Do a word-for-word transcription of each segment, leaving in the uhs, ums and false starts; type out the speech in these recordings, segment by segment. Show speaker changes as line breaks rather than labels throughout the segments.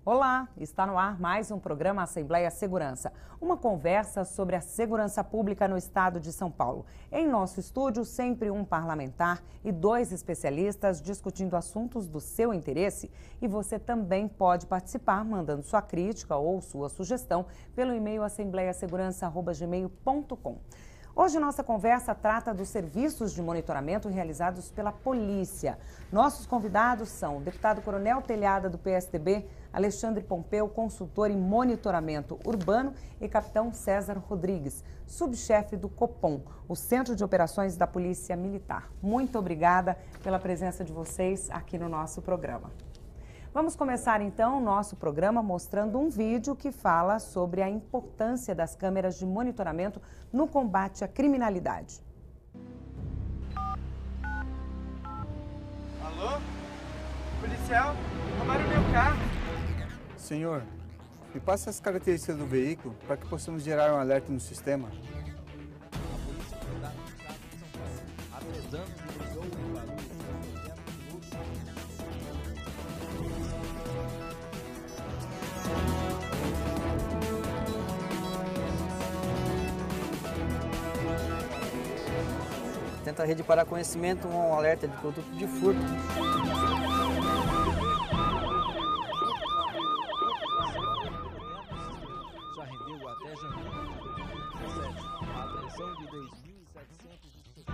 Olá, está no ar mais um programa Assembleia Segurança, uma conversa sobre a segurança pública no estado de São Paulo. Em nosso estúdio, sempre um parlamentar e dois especialistas discutindo assuntos do seu interesse. E você também pode participar mandando sua crítica ou sua sugestão pelo e-mail assembleia segurança arroba gmail ponto com. Hoje nossa conversa trata dos serviços de monitoramento realizados pela polícia. Nossos convidados são o deputado Coronel Telhada do P S D B, Alexandre Pompeu, consultor em monitoramento urbano, e capitão César Rodrigues, subchefe do Copom, o Centro de Operações da Polícia Militar. Muito obrigada pela presença de vocês aqui no nosso programa. Vamos começar então o nosso programa mostrando um vídeo que fala sobre a importância das câmeras de monitoramento no combate à criminalidade.
Alô? Policial, roubaram meu carro.
Senhor, me passe as características do veículo para que possamos gerar um alerta no sistema.
A Polícia Militar do Estado de São Paulo, há três anos, denunciou em Guarulhos
Tenta a rede para conhecimento um alerta de produto de furto.
já rendeu até janeiro de dois mil e dezessete a apreensão de dois mil e setecentos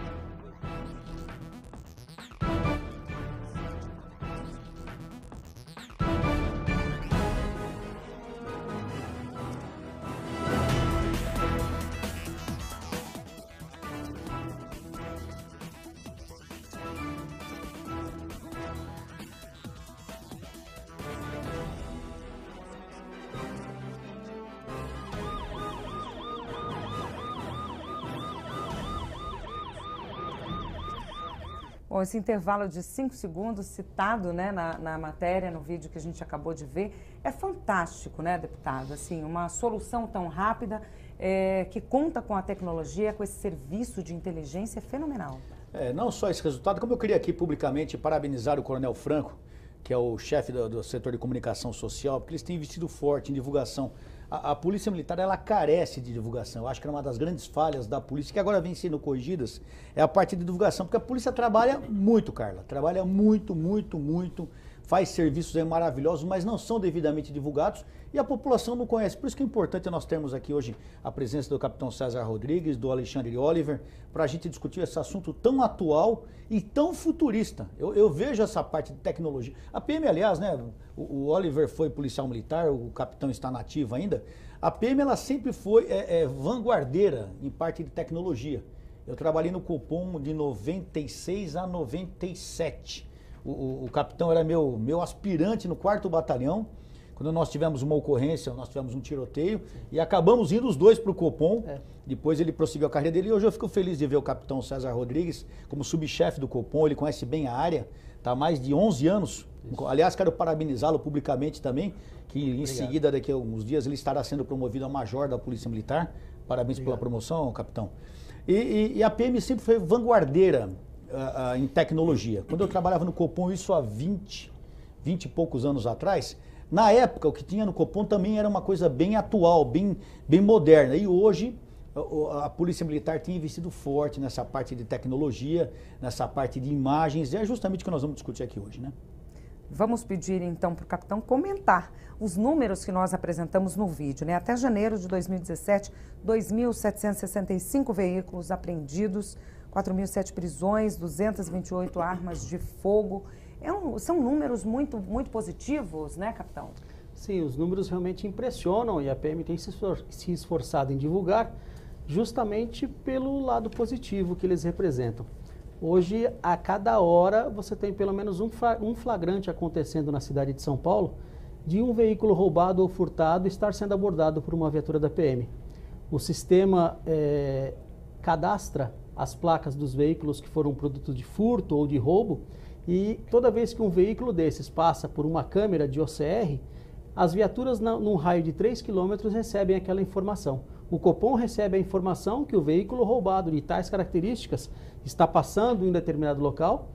Bom, esse intervalo de cinco segundos citado, né, na, na matéria, no vídeo que a gente acabou de ver, é fantástico, né, deputado? Assim, uma solução tão rápida, é, que conta com a tecnologia, com esse serviço de inteligência, é fenomenal.
É, não só esse resultado, como eu queria aqui publicamente parabenizar o Coronel Franco, que é o chefe do, do setor de comunicação social, porque eles têm investido forte em divulgação. A, a Polícia Militar, ela carece de divulgação. Eu acho que é uma das grandes falhas da polícia, que agora vem sendo corrigidas, é a parte de divulgação, porque a polícia trabalha muito, Carla, trabalha muito, muito, muito, faz serviços aí maravilhosos, mas não são devidamente divulgados e a população não conhece. Por isso que é importante nós termos aqui hoje a presença do capitão César Rodrigues, do Alexandre Oliver, para a gente discutir esse assunto tão atual e tão futurista. Eu, eu vejo essa parte de tecnologia. A P M, aliás, né, o, o Oliver foi policial militar, o capitão está nativo ainda. A P M, ela sempre foi é, é, vanguardeira em parte de tecnologia. Eu trabalhei no Copom de noventa e seis a noventa e sete. O, o, o capitão era meu, meu aspirante no quarto batalhão. Quando nós tivemos uma ocorrência, nós tivemos um tiroteio e acabamos indo os dois para o Copom. É. Depois ele prosseguiu a carreira dele e hoje eu fico feliz de ver o capitão César Rodrigues como subchefe do Copom. Ele conhece bem a área, está há mais de onze anos. Isso. Aliás, quero parabenizá-lo publicamente também, que em Obrigado. seguida, daqui a alguns dias, ele estará sendo promovido a major da Polícia Militar. Parabéns Obrigado. pela promoção, capitão. E, e, e a P M sempre foi vanguardeira uh, uh, em tecnologia. Quando eu trabalhava no Copom, isso há vinte, vinte e poucos anos atrás, na época, o que tinha no Copom também era uma coisa bem atual, bem, bem moderna. E hoje, a, a Polícia Militar tem investido forte nessa parte de tecnologia, nessa parte de imagens, e é justamente o que nós vamos discutir aqui hoje, né?
Vamos pedir então para o capitão comentar os números que nós apresentamos no vídeo, né? Até janeiro de dois mil e dezessete, dois mil setecentos e sessenta e cinco veículos apreendidos, quatro mil e sete prisões, duzentas e vinte e oito armas de fogo. É um, são números muito, muito positivos, né, capitão?
Sim, os números realmente impressionam e a P M tem se, esfor se esforçado em divulgar justamente pelo lado positivo que eles representam. Hoje, a cada hora, você tem pelo menos um, um flagrante acontecendo na cidade de São Paulo de um veículo roubado ou furtado estar sendo abordado por uma viatura da P M. O sistema é, cadastra as placas dos veículos que foram produto de furto ou de roubo e toda vez que um veículo desses passa por uma câmera de O C R, as viaturas na, num raio de três quilômetros recebem aquela informação. O Copom recebe a informação que o veículo roubado de tais características está passando em um determinado local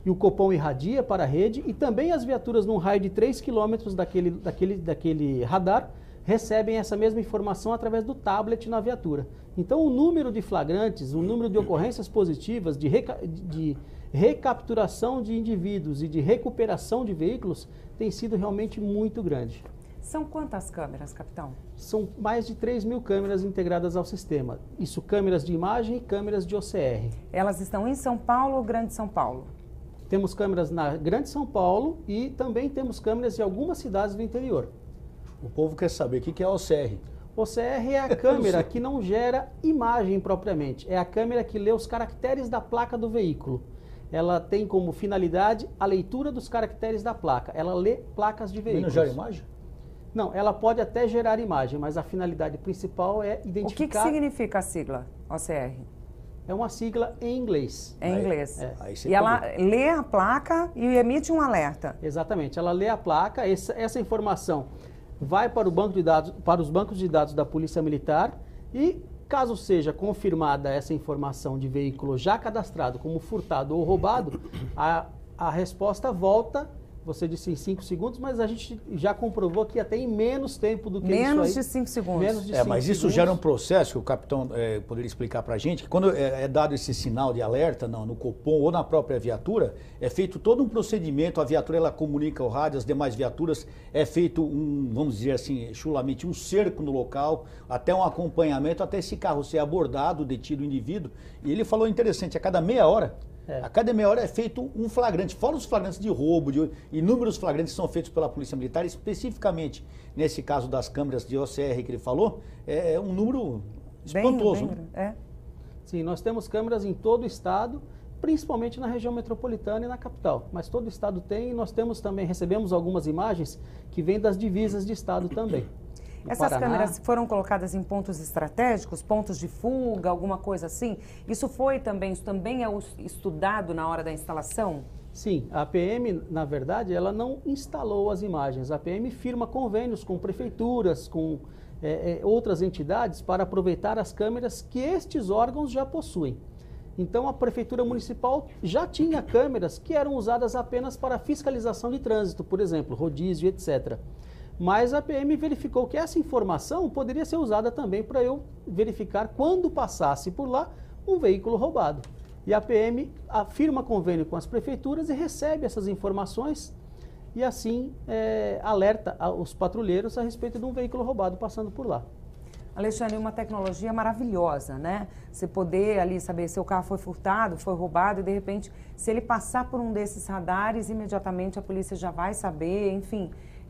e o Copom irradia para a rede, e também as viaturas num raio de três quilômetros daquele, daquele, daquele radar recebem essa mesma informação através do tablet na viatura. Então o número de flagrantes, o número de ocorrências positivas, de, reca de recapturação de indivíduos e de recuperação de veículos tem sido realmente muito grande.
São quantas câmeras, capitão?
São mais de três mil câmeras integradas ao sistema. Isso, câmeras de imagem e câmeras de O C R.
Elas estão em São Paulo ou Grande São Paulo?
Temos câmeras na Grande São Paulo e também temos câmeras em algumas cidades do interior.
O povo quer saber o que é a O C R.
O C R é a câmera que não gera imagem propriamente. É a câmera que lê os caracteres da placa do veículo. Ela tem como finalidade a leitura dos caracteres da placa. Ela lê placas de veículos.
Mas não gera imagem?
Não, ela pode até gerar imagem, mas a finalidade principal é identificar...
O que, que significa a sigla O C R?
É uma sigla em inglês.
É em inglês.
É.
Aí você
E ela lê a placa e emite um alerta.
Exatamente. Ela lê a placa, essa, essa informação vai para, o banco de dados, para os bancos de dados da Polícia Militar e, caso seja confirmada essa informação de veículo já cadastrado como furtado ou roubado, a, a resposta volta. Você disse em cinco segundos, mas a gente já comprovou que até em menos tempo do que
menos
isso aí.
Menos de cinco segundos.
Menos de
é,
cinco
mas isso
segundos.
gera um processo que o capitão é, poderia explicar para a gente, que quando é, é dado esse sinal de alerta não, no Copom ou na própria viatura, é feito todo um procedimento, a viatura ela comunica ao rádio, as demais viaturas, é feito um, vamos dizer assim, chulamente, um cerco no local, até um acompanhamento, até esse carro ser abordado, detido o indivíduo. E ele falou interessante, a cada meia hora, É. A cada meia hora é feito um flagrante, fora os flagrantes de roubo, de inúmeros flagrantes que são feitos pela Polícia Militar, especificamente nesse caso das câmeras de O C R que ele falou, é um número espantoso.
Bem, bem, é.
Sim, nós temos câmeras em todo o estado, principalmente na região metropolitana e na capital. Mas todo o estado tem, e nós temos também, recebemos algumas imagens que vêm das divisas de estado também.
Essas
Paraná.
câmeras foram colocadas em pontos estratégicos, pontos de fuga, alguma coisa assim? Isso foi também, isso também é estudado na hora da instalação?
Sim, a P M, na verdade, ela não instalou as imagens. A P M firma convênios com prefeituras, com é, é, outras entidades para aproveitar as câmeras que estes órgãos já possuem. Então, a Prefeitura Municipal já tinha câmeras que eram usadas apenas para fiscalização de trânsito, por exemplo, rodízio, etcétera. Mas a P M verificou que essa informação poderia ser usada também para eu verificar quando passasse por lá um veículo roubado. E a P M firma convênio com as prefeituras e recebe essas informações e assim é, alerta os patrulheiros a respeito de um veículo roubado passando por lá.
Alexandre, uma tecnologia maravilhosa, né? Você poder ali saber se o carro foi furtado, foi roubado e de repente, se ele passar por um desses radares, imediatamente a polícia já vai saber, enfim...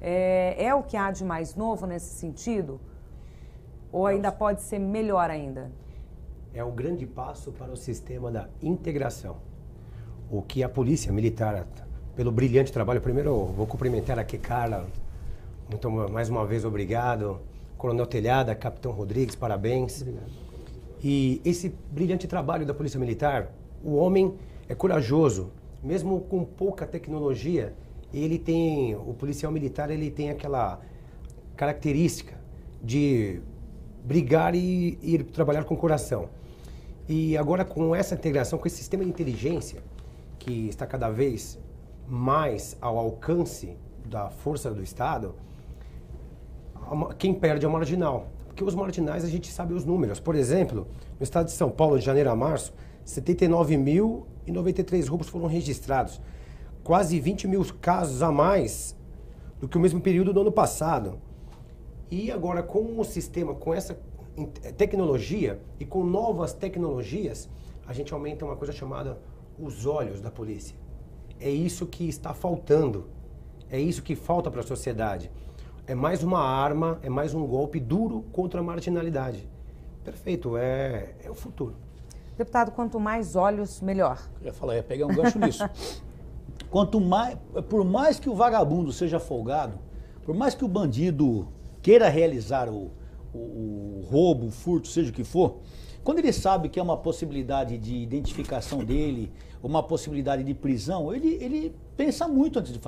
É, é o que há de mais novo nesse sentido? Ou ainda pode ser melhor ainda?
É um grande passo para o sistema da integração. O que a Polícia Militar, pelo brilhante trabalho, primeiro eu vou cumprimentar aqui Carla, muito, mais uma vez obrigado, Coronel Telhada, Capitão Rodrigues, parabéns.
Obrigado.
E esse brilhante trabalho da Polícia Militar, o homem é corajoso, mesmo com pouca tecnologia. Ele tem, o policial militar, ele tem aquela característica de brigar e ir trabalhar com o coração. E agora com essa integração, com esse sistema de inteligência, que está cada vez mais ao alcance da força do Estado, quem perde é o marginal. Porque os marginais a gente sabe os números. Por exemplo, no estado de São Paulo, de janeiro a março, setenta e nove mil e noventa e três roubos foram registrados. Quase vinte mil casos a mais do que o mesmo período do ano passado. E agora, com o sistema, com essa tecnologia e com novas tecnologias, a gente aumenta uma coisa chamada os olhos da polícia. É isso que está faltando. É isso que falta para a sociedade. É mais uma arma, é mais um golpe duro contra a marginalidade. Perfeito, é, é o futuro.
Deputado, quanto mais olhos, melhor.
Eu ia falar, ia pegar um gancho nisso. Quanto mais, por mais que o vagabundo seja folgado, por mais que o bandido queira realizar o, o, o roubo, o furto, seja o que for, quando ele sabe que é uma possibilidade de identificação dele, uma possibilidade de prisão, ele, ele pensa muito antes de fazer.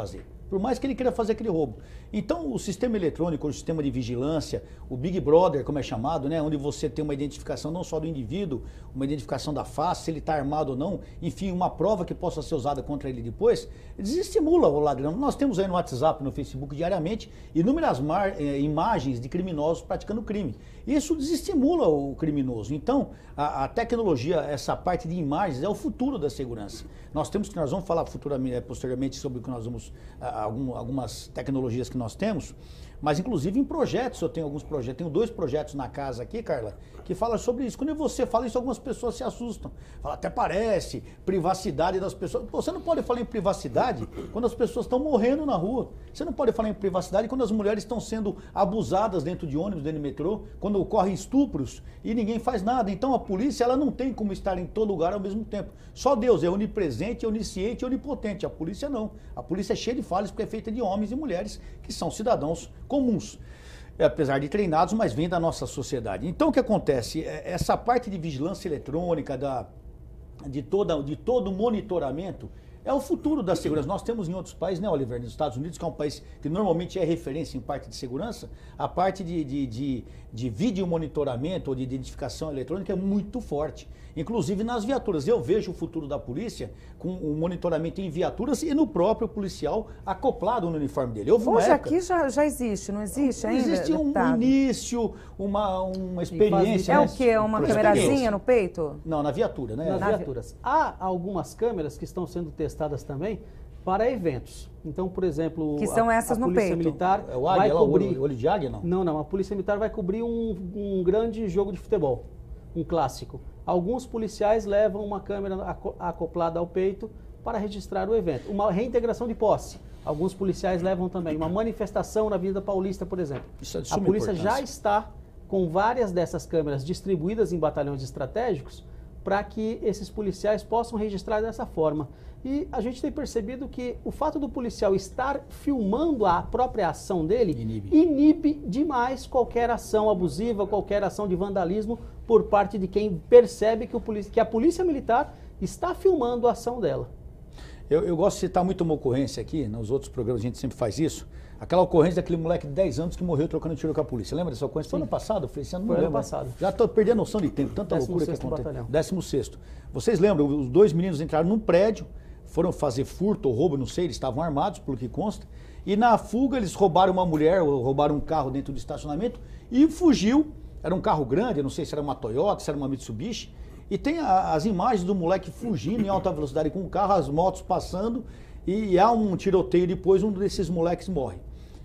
por mais que ele queira fazer aquele roubo. Então, o sistema eletrônico, o sistema de vigilância, o Big Brother, como é chamado, né, onde você tem uma identificação não só do indivíduo, uma identificação da face, se ele está armado ou não, enfim, uma prova que possa ser usada contra ele depois, desestimula o ladrão. Nós temos aí no WhatsApp, no Facebook, diariamente, inúmeras mar, eh, imagens de criminosos praticando crime. Isso desestimula o criminoso. Então, a, a tecnologia, essa parte de imagens, é o futuro da segurança. Nós temos que, nós vamos falar futuramente, posteriormente sobre o que nós vamos, algum, algumas tecnologias que nós temos, mas inclusive em projetos, eu tenho alguns projetos, tenho dois projetos na casa aqui, Carla, que falam sobre isso. Quando você fala isso, algumas pessoas se assustam. Fala, até parece, privacidade das pessoas. Pô, você não pode falar em privacidade quando as pessoas estão morrendo na rua. Você não pode falar em privacidade quando as mulheres estão sendo abusadas dentro de ônibus, dentro de metrô, quando ocorrem estupros e ninguém faz nada. Então a polícia, ela não tem como estar em todo lugar ao mesmo tempo. Só Deus é onipresente, onisciente e onipotente. A polícia não. A polícia é cheia de falhas porque é feita de homens e mulheres que são cidadãos comuns, apesar de treinados, mas vêm da nossa sociedade. Então o que acontece? Essa parte de vigilância eletrônica, da, de, toda, de todo o monitoramento, é o futuro da segurança. Nós temos em outros países, né, Oliver, nos Estados Unidos, que é um país que normalmente é referência em parte de segurança, a parte de, de, de, de vídeo monitoramento ou de identificação eletrônica é muito forte. Inclusive nas viaturas. Eu vejo o futuro da polícia com o monitoramento em viaturas e no próprio policial acoplado no uniforme dele. Houve uma
Hoje
época,
aqui já, já existe, não existe ainda?
existe um
deputado?
início, uma, uma experiência.
É
né?
o quê? Uma
Por
câmerazinha
experiência.
no peito?
Não, na viatura, né?
nas
Na-
viaturas. Há algumas câmeras que estão sendo testadas também para eventos. Então, por exemplo,
Que são
a,
essas
a
no
Polícia
peito.
Militar
É o
vai
águia, lá, o
cobrir...
olho, olho de águia, não?
Não, não. A Polícia Militar vai cobrir um, um grande jogo de futebol, um clássico. Alguns policiais levam uma câmera aco- acoplada ao peito para registrar o evento. Uma reintegração de posse. Alguns policiais levam também uma manifestação na Avenida Paulista, por exemplo.
Isso é de
A
suma
polícia já
importância.
está com várias dessas câmeras distribuídas em batalhões estratégicos para que esses policiais possam registrar dessa forma. E a gente tem percebido que o fato do policial estar filmando a própria ação dele
Inibe.
inibe demais qualquer ação abusiva, qualquer ação de vandalismo por parte de quem percebe que, o polici- que a polícia militar está filmando a ação dela.
Eu, eu gosto de citar muito uma ocorrência aqui, nos outros programas a gente sempre faz isso. Aquela ocorrência daquele moleque de dez anos que morreu trocando tiro com a polícia. Lembra dessa ocorrência? Foi ano passado? Foi esse ano? Não
Foi ano
lembro.
passado.
Já estou perdendo a noção de tempo, tanta
Décimo
loucura que
sexto
acontece.
batalhão.
décimo sexto. Vocês lembram? Os dois meninos entraram num prédio, foram fazer furto ou roubo, não sei, eles estavam armados, pelo que consta. E na fuga eles roubaram uma mulher, ou roubaram um carro dentro do estacionamento e fugiu. Era um carro grande, eu não sei se era uma Toyota, se era uma Mitsubishi. E tem a- as imagens do moleque fugindo em alta velocidade com o carro, as motos passando, e há um tiroteio depois, um desses moleques morre.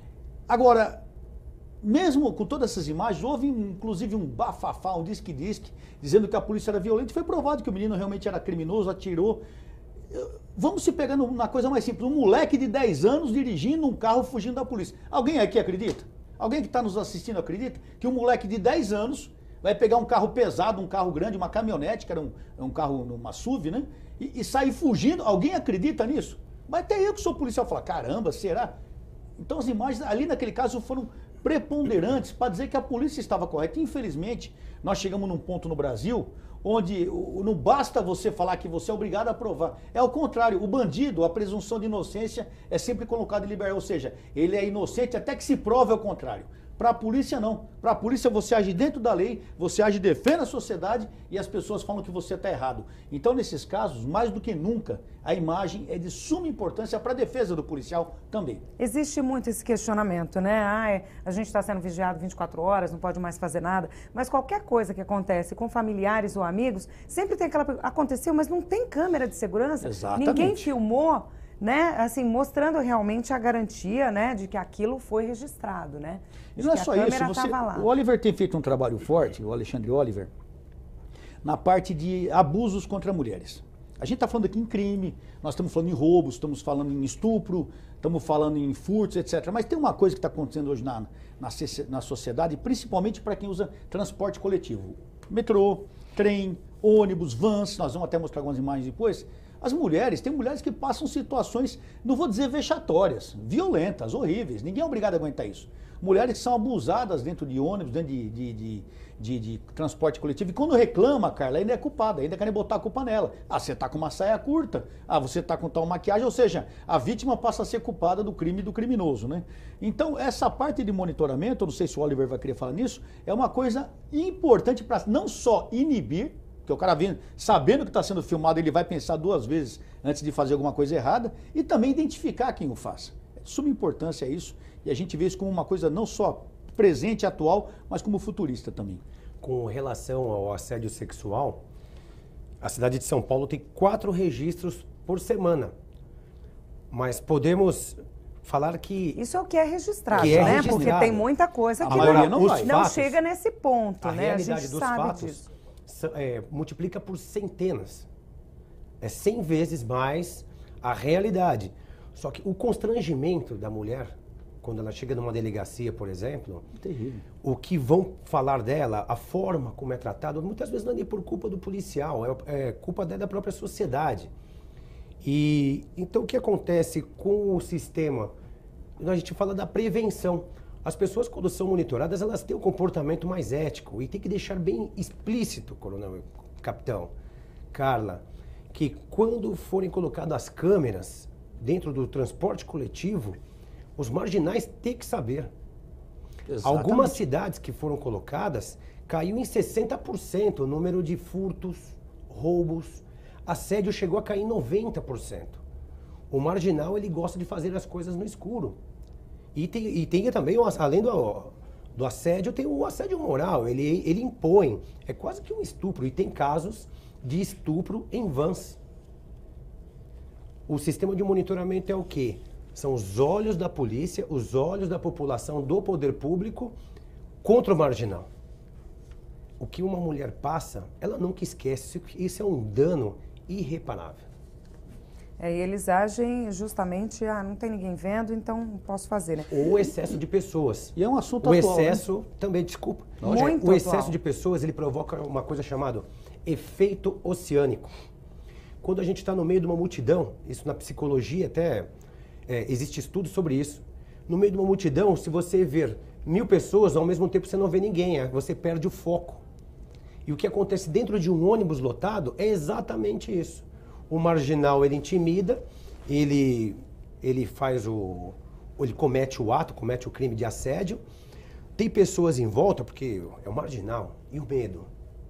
Agora, mesmo com todas essas imagens, houve inclusive um bafafá, um disque-disque, dizendo que a polícia era violenta, e foi provado que o menino realmente era criminoso, atirou. Vamos se pegando na coisa mais simples, um moleque de dez anos dirigindo um carro fugindo da polícia. Alguém aqui acredita? Alguém que está nos assistindo acredita que um moleque de dez anos vai pegar um carro pesado, um carro grande, uma caminhonete, que era um, um carro, uma S U V, né? E, e sair fugindo? Alguém acredita nisso? Mas até eu que sou policial falo, caramba, será? Então as imagens ali naquele caso foram preponderantes para dizer que a polícia estava correta. Infelizmente, nós chegamos num ponto no Brasil onde o- não basta você falar que você é obrigado a provar. É o contrário, o bandido, a presunção de inocência é sempre colocada em liberdade, ou seja, ele é inocente até que se prove ao contrário. Para a polícia não. Para a polícia você age dentro da lei, você age defende a sociedade e as pessoas falam que você está errado. Então nesses casos, mais do que nunca, a imagem é de suma importância para a defesa do policial também.
Existe muito esse questionamento, né? Ah, a gente está sendo vigiado vinte e quatro horas, não pode mais fazer nada. Mas qualquer coisa que acontece com familiares ou amigos, sempre tem aquela pergunta, aconteceu, mas não tem câmera de segurança?
Exatamente.
Ninguém filmou, né? Assim, mostrando realmente a garantia, né, de que aquilo foi registrado, né?
E
De
não é
que a
só isso,
câmera
você,
tava lá.
o Oliver tem feito um trabalho forte, o Alexandre Oliver, na parte de abusos contra mulheres. A gente está falando aqui em crime, nós estamos falando em roubos, estamos falando em estupro, estamos falando em furtos, etcétera. Mas tem uma coisa que está acontecendo hoje na, na, na sociedade, principalmente para quem usa transporte coletivo. Metrô, trem, ônibus, vans, nós vamos até mostrar algumas imagens depois. As mulheres, tem mulheres que passam situações, não vou dizer vexatórias, violentas, horríveis. Ninguém é obrigado a aguentar isso. mulheres que são abusadas dentro de ônibus, dentro de, de, de, de, de transporte coletivo. E quando reclama, Carla, ainda é culpada, ainda querem botar a culpa nela. Ah, você tá com uma saia curta, ah, você tá com tal maquiagem, ou seja, a vítima passa a ser culpada do crime do criminoso, né? Então, essa parte de monitoramento, eu não sei se o Oliver vai querer falar nisso, é uma coisa importante para não só inibir, porque o cara vendo, sabendo que está sendo filmado, ele vai pensar duas vezes antes de fazer alguma coisa errada, e também identificar quem o faça. É de suma importância isso, e a gente vê isso como uma coisa não só presente, atual, mas como futurista também.
Com relação ao assédio sexual, a cidade de São Paulo tem quatro registros por semana. Mas podemos falar que...
Isso é o que é registrado,
que é
né?
registrado.
Porque tem muita coisa que
maioria
não,
não
não,
vai.
não
Fatos,
chega nesse ponto,
a
né?
realidade
a gente
dos
sabe
fatos
disso.
é, multiplica por centenas. É cem vezes mais a realidade. Só que o constrangimento da mulher, quando ela chega numa delegacia, por exemplo,
Terrível.
o que vão falar dela, a forma como é tratado, muitas vezes não é nem por culpa do policial, é, é culpa da própria sociedade. E então o que acontece com o sistema? A gente fala da prevenção. As pessoas, quando são monitoradas, elas têm um comportamento mais ético e tem que deixar bem explícito, coronel, capitão, Carla, que quando forem colocadas as câmeras dentro do transporte coletivo, os marginais têm que saber.
Exatamente.
Algumas cidades que foram colocadas, caiu em sessenta por cento o número de furtos, roubos, assédio chegou a cair em noventa por cento. O marginal, ele gosta de fazer as coisas no escuro. E tem, e tem também, além do, do assédio, tem o assédio moral, ele, ele impõe, é quase que um estupro, e tem casos de estupro em vans. O sistema de monitoramento é o quê? São os olhos da polícia, os olhos da população, do poder público contra o marginal. O que uma mulher passa, ela nunca esquece, isso é um dano irreparável.
É, e eles agem justamente, ah, não tem ninguém vendo, então posso fazer, né?
O excesso de pessoas.
E é um assunto
O
atual,
excesso,
né?
também, desculpa.
Muito
o excesso
atual.
de pessoas, ele provoca uma coisa chamada efeito oceânico. Quando a gente está no meio de uma multidão, isso na psicologia até é, existe estudo sobre isso. No meio de uma multidão, se você ver mil pessoas, ao mesmo tempo você não vê ninguém, é, você perde o foco. E o que acontece dentro de um ônibus lotado é exatamente isso. O marginal, ele intimida, ele, ele faz o... ele comete o ato, comete o crime de assédio. Tem pessoas em volta, porque é o marginal. E o medo?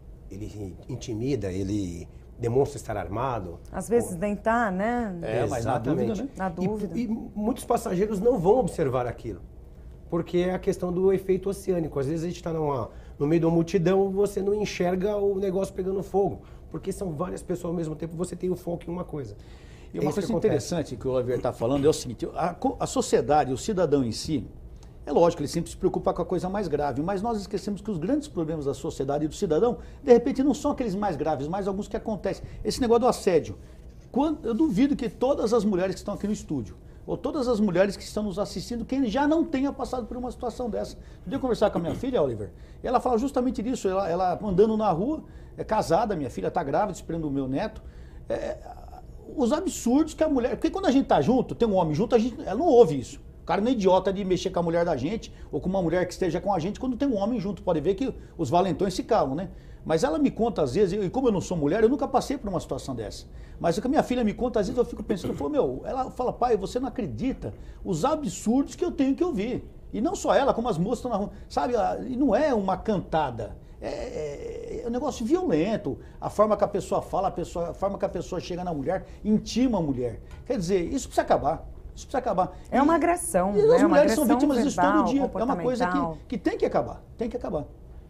Ele intimida, ele demonstra estar armado.
Às vezes nem tá, né?
É, mas na dúvida, né?
Na dúvida.
E, e muitos passageiros não vão observar aquilo. Porque é a questão do efeito oceânico. Às vezes a gente está no meio de uma multidão, você não enxerga o negócio pegando fogo. Porque são várias pessoas ao mesmo tempo, você tem o foco em uma coisa.
E uma
É
coisa interessante que o Oliver está falando é o seguinte, a, a sociedade, o cidadão em si, é lógico, ele sempre se preocupa com a coisa mais grave, mas nós esquecemos que os grandes problemas da sociedade e do cidadão, de repente, não são aqueles mais graves, mas alguns que acontecem. Esse negócio do assédio. Quando, eu duvido que todas as mulheres que estão aqui no estúdio, ou todas as mulheres que estão nos assistindo, quem já não tenha passado por uma situação dessa. Eu conversar com a minha filha, Oliver, e ela fala justamente disso, ela, ela andando na rua, é casada, minha filha está grávida, esperando o meu neto, é, os absurdos que a mulher... Porque quando a gente está junto, tem um homem junto, a gente, ela não ouve isso. O cara não é idiota de mexer com a mulher da gente, ou com uma mulher que esteja com a gente, quando tem um homem junto. Pode ver que os valentões se calam, né? Mas ela me conta às vezes, e como eu não sou mulher, eu nunca passei por uma situação dessa. Mas o que a minha filha me conta, às vezes eu fico pensando, eu falo, meu, ela fala, pai, você não acredita os absurdos que eu tenho que ouvir. E não só ela, como as moças estão na rua. Sabe, e não é uma cantada. É, é, é um negócio violento. A forma que a pessoa fala, a, pessoa, a forma que a pessoa chega na mulher, intima a mulher. Quer dizer, isso precisa acabar. Isso precisa acabar.
É uma agressão.
E
né?
as
Uma
mulheres são
agressão
vítimas disso
verbal,
todo dia. É uma coisa
comportamental.
que, que tem que acabar. Tem que acabar.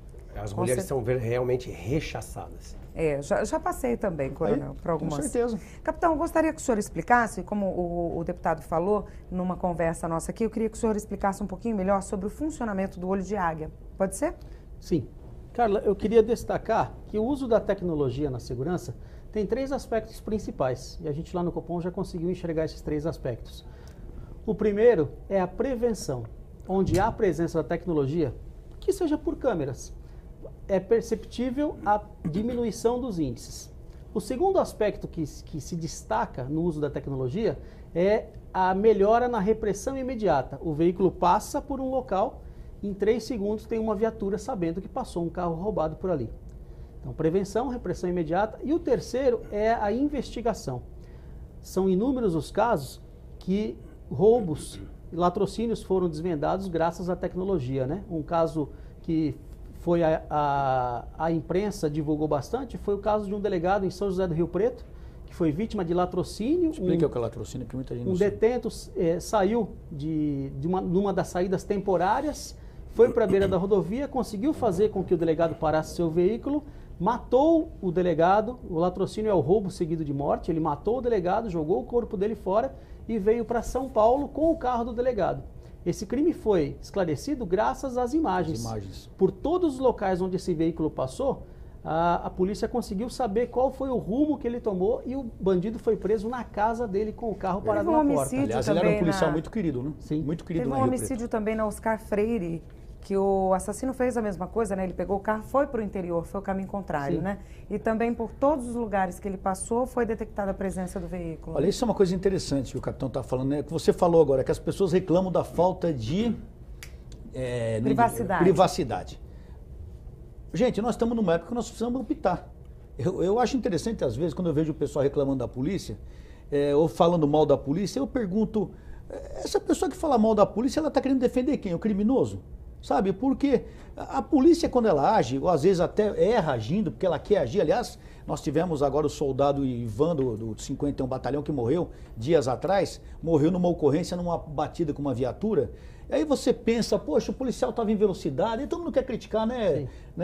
As mulheres são realmente rechaçadas.
É, já, já passei também, Coronel, por algumas.
Com certeza.
Capitão, eu gostaria que o senhor explicasse, como o, o deputado falou numa conversa nossa aqui, eu queria que o senhor explicasse um pouquinho melhor sobre o funcionamento do olho de águia. Pode ser?
Sim. Carla, eu queria destacar que o uso da tecnologia na segurança tem três aspectos principais. E a gente lá no Copom já conseguiu enxergar esses três aspectos. O primeiro é a prevenção, onde há a presença da tecnologia, que seja por câmeras, é perceptível a diminuição dos índices. O segundo aspecto que, que se destaca no uso da tecnologia é a melhora na repressão imediata. O veículo passa por um local em três segundos tem uma viatura sabendo que passou um carro roubado por ali. Então, prevenção, repressão imediata. E o terceiro é a investigação. São inúmeros os casos que roubos, latrocínios foram desvendados graças à tecnologia, né? Um caso que foi a, a, a imprensa divulgou bastante foi o caso de um delegado em São José do Rio Preto, que foi vítima de latrocínio.
Explica
um,
o que é latrocínio, que muita gente não
Um
sabe.
detento é, saiu de, de uma, numa das saídas temporárias, foi para a beira da rodovia, conseguiu fazer com que o delegado parasse seu veículo, matou o delegado. O latrocínio é o roubo seguido de morte. Ele matou o delegado, jogou o corpo dele fora e veio para São Paulo com o carro do delegado. Esse crime foi esclarecido graças às imagens.
As imagens.
Por todos os locais onde esse veículo passou, a, a polícia conseguiu saber qual foi o rumo que ele tomou e o bandido foi preso na casa dele com o carro parado
um
na porta.
homicídio
Aliás, ele era um
também
policial
na-
muito querido, né?
Sim.
Muito querido
Teve
no
um
Rio
homicídio
Preto.
também na Oscar Freire, que o assassino fez a mesma coisa, né? Ele pegou o carro, foi para o interior, foi o caminho contrário,
Sim.
né? E também por todos os lugares que ele passou, foi detectada a presença do veículo.
Olha, isso é uma coisa interessante que o capitão está falando, né? Que você falou agora, que as pessoas reclamam da falta de é,
Privacidade.
privacidade. Gente, nós estamos numa época que nós precisamos optar. Eu, eu acho interessante, às vezes, quando eu vejo o pessoal reclamando da polícia, é, ou falando mal da polícia, eu pergunto, essa pessoa que fala mal da polícia, ela está querendo defender quem? O criminoso? Sabe? Porque a a polícia, quando ela age, ou às vezes até erra agindo, porque ela quer agir. Aliás, nós tivemos agora o soldado Ivan do, do cinquenta e um Batalhão, que morreu dias atrás, morreu numa ocorrência, numa batida com uma viatura. E aí você pensa, poxa, o policial estava em velocidade, e todo mundo quer criticar, né, né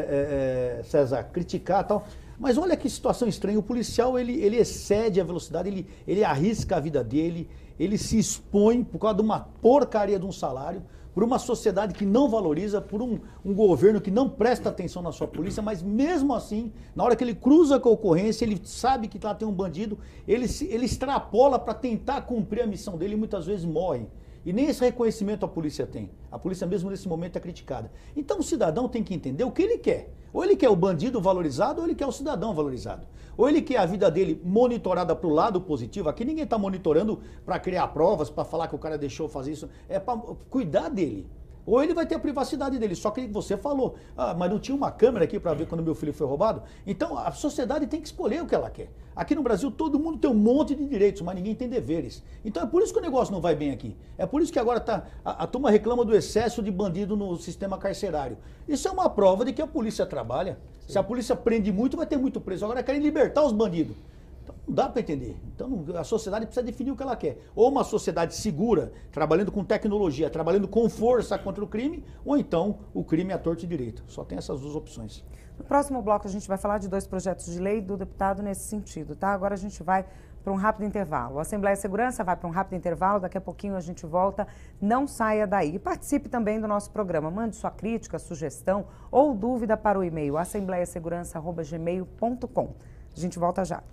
é, é, César? Criticar e tal. Mas olha que situação estranha, o policial, ele, ele excede a velocidade, ele, ele arrisca a vida dele, ele se expõe por causa de uma porcaria de um salário, por uma sociedade que não valoriza, por um, um governo que não presta atenção na sua polícia, mas mesmo assim, na hora que ele cruza com a ocorrência, ele sabe que lá tem um bandido, ele, se, ele extrapola para tentar cumprir a missão dele e muitas vezes morre. E nem esse reconhecimento a polícia tem. A polícia mesmo nesse momento é criticada. Então o cidadão tem que entender o que ele quer. Ou ele quer o bandido valorizado, ou ele quer o cidadão valorizado. Ou ele quer a vida dele monitorada para o lado positivo. Aqui ninguém está monitorando para criar provas, para falar que o cara deixou fazer isso. É para cuidar dele. Ou ele vai ter a privacidade dele, só que você falou, ah, mas não tinha uma câmera aqui para ver quando meu filho foi roubado? Então a sociedade tem que escolher o que ela quer. Aqui no Brasil todo mundo tem um monte de direitos, mas ninguém tem deveres. Então é por isso que o negócio não vai bem aqui. É por isso que agora tá, a, a turma reclama do excesso de bandido no sistema carcerário. Isso é uma prova de que a polícia trabalha. Sim. Se a polícia prende muito, vai ter muito preso. Agora querem libertar os bandidos. Então não dá para entender. Então a sociedade precisa definir o que ela quer. Ou uma sociedade segura, trabalhando com tecnologia, trabalhando com força contra o crime, ou então o crime à torto e direito. Só tem essas duas opções.
No próximo bloco a gente vai falar de dois projetos de lei do deputado nesse sentido, tá? Agora a gente vai para um rápido intervalo. A Assembleia de Segurança vai para um rápido intervalo, daqui a pouquinho a gente volta. Não saia daí. E participe também do nosso programa. Mande sua crítica, sugestão ou dúvida para o e-mail assembleia segurança arroba gmail ponto com. A gente volta já.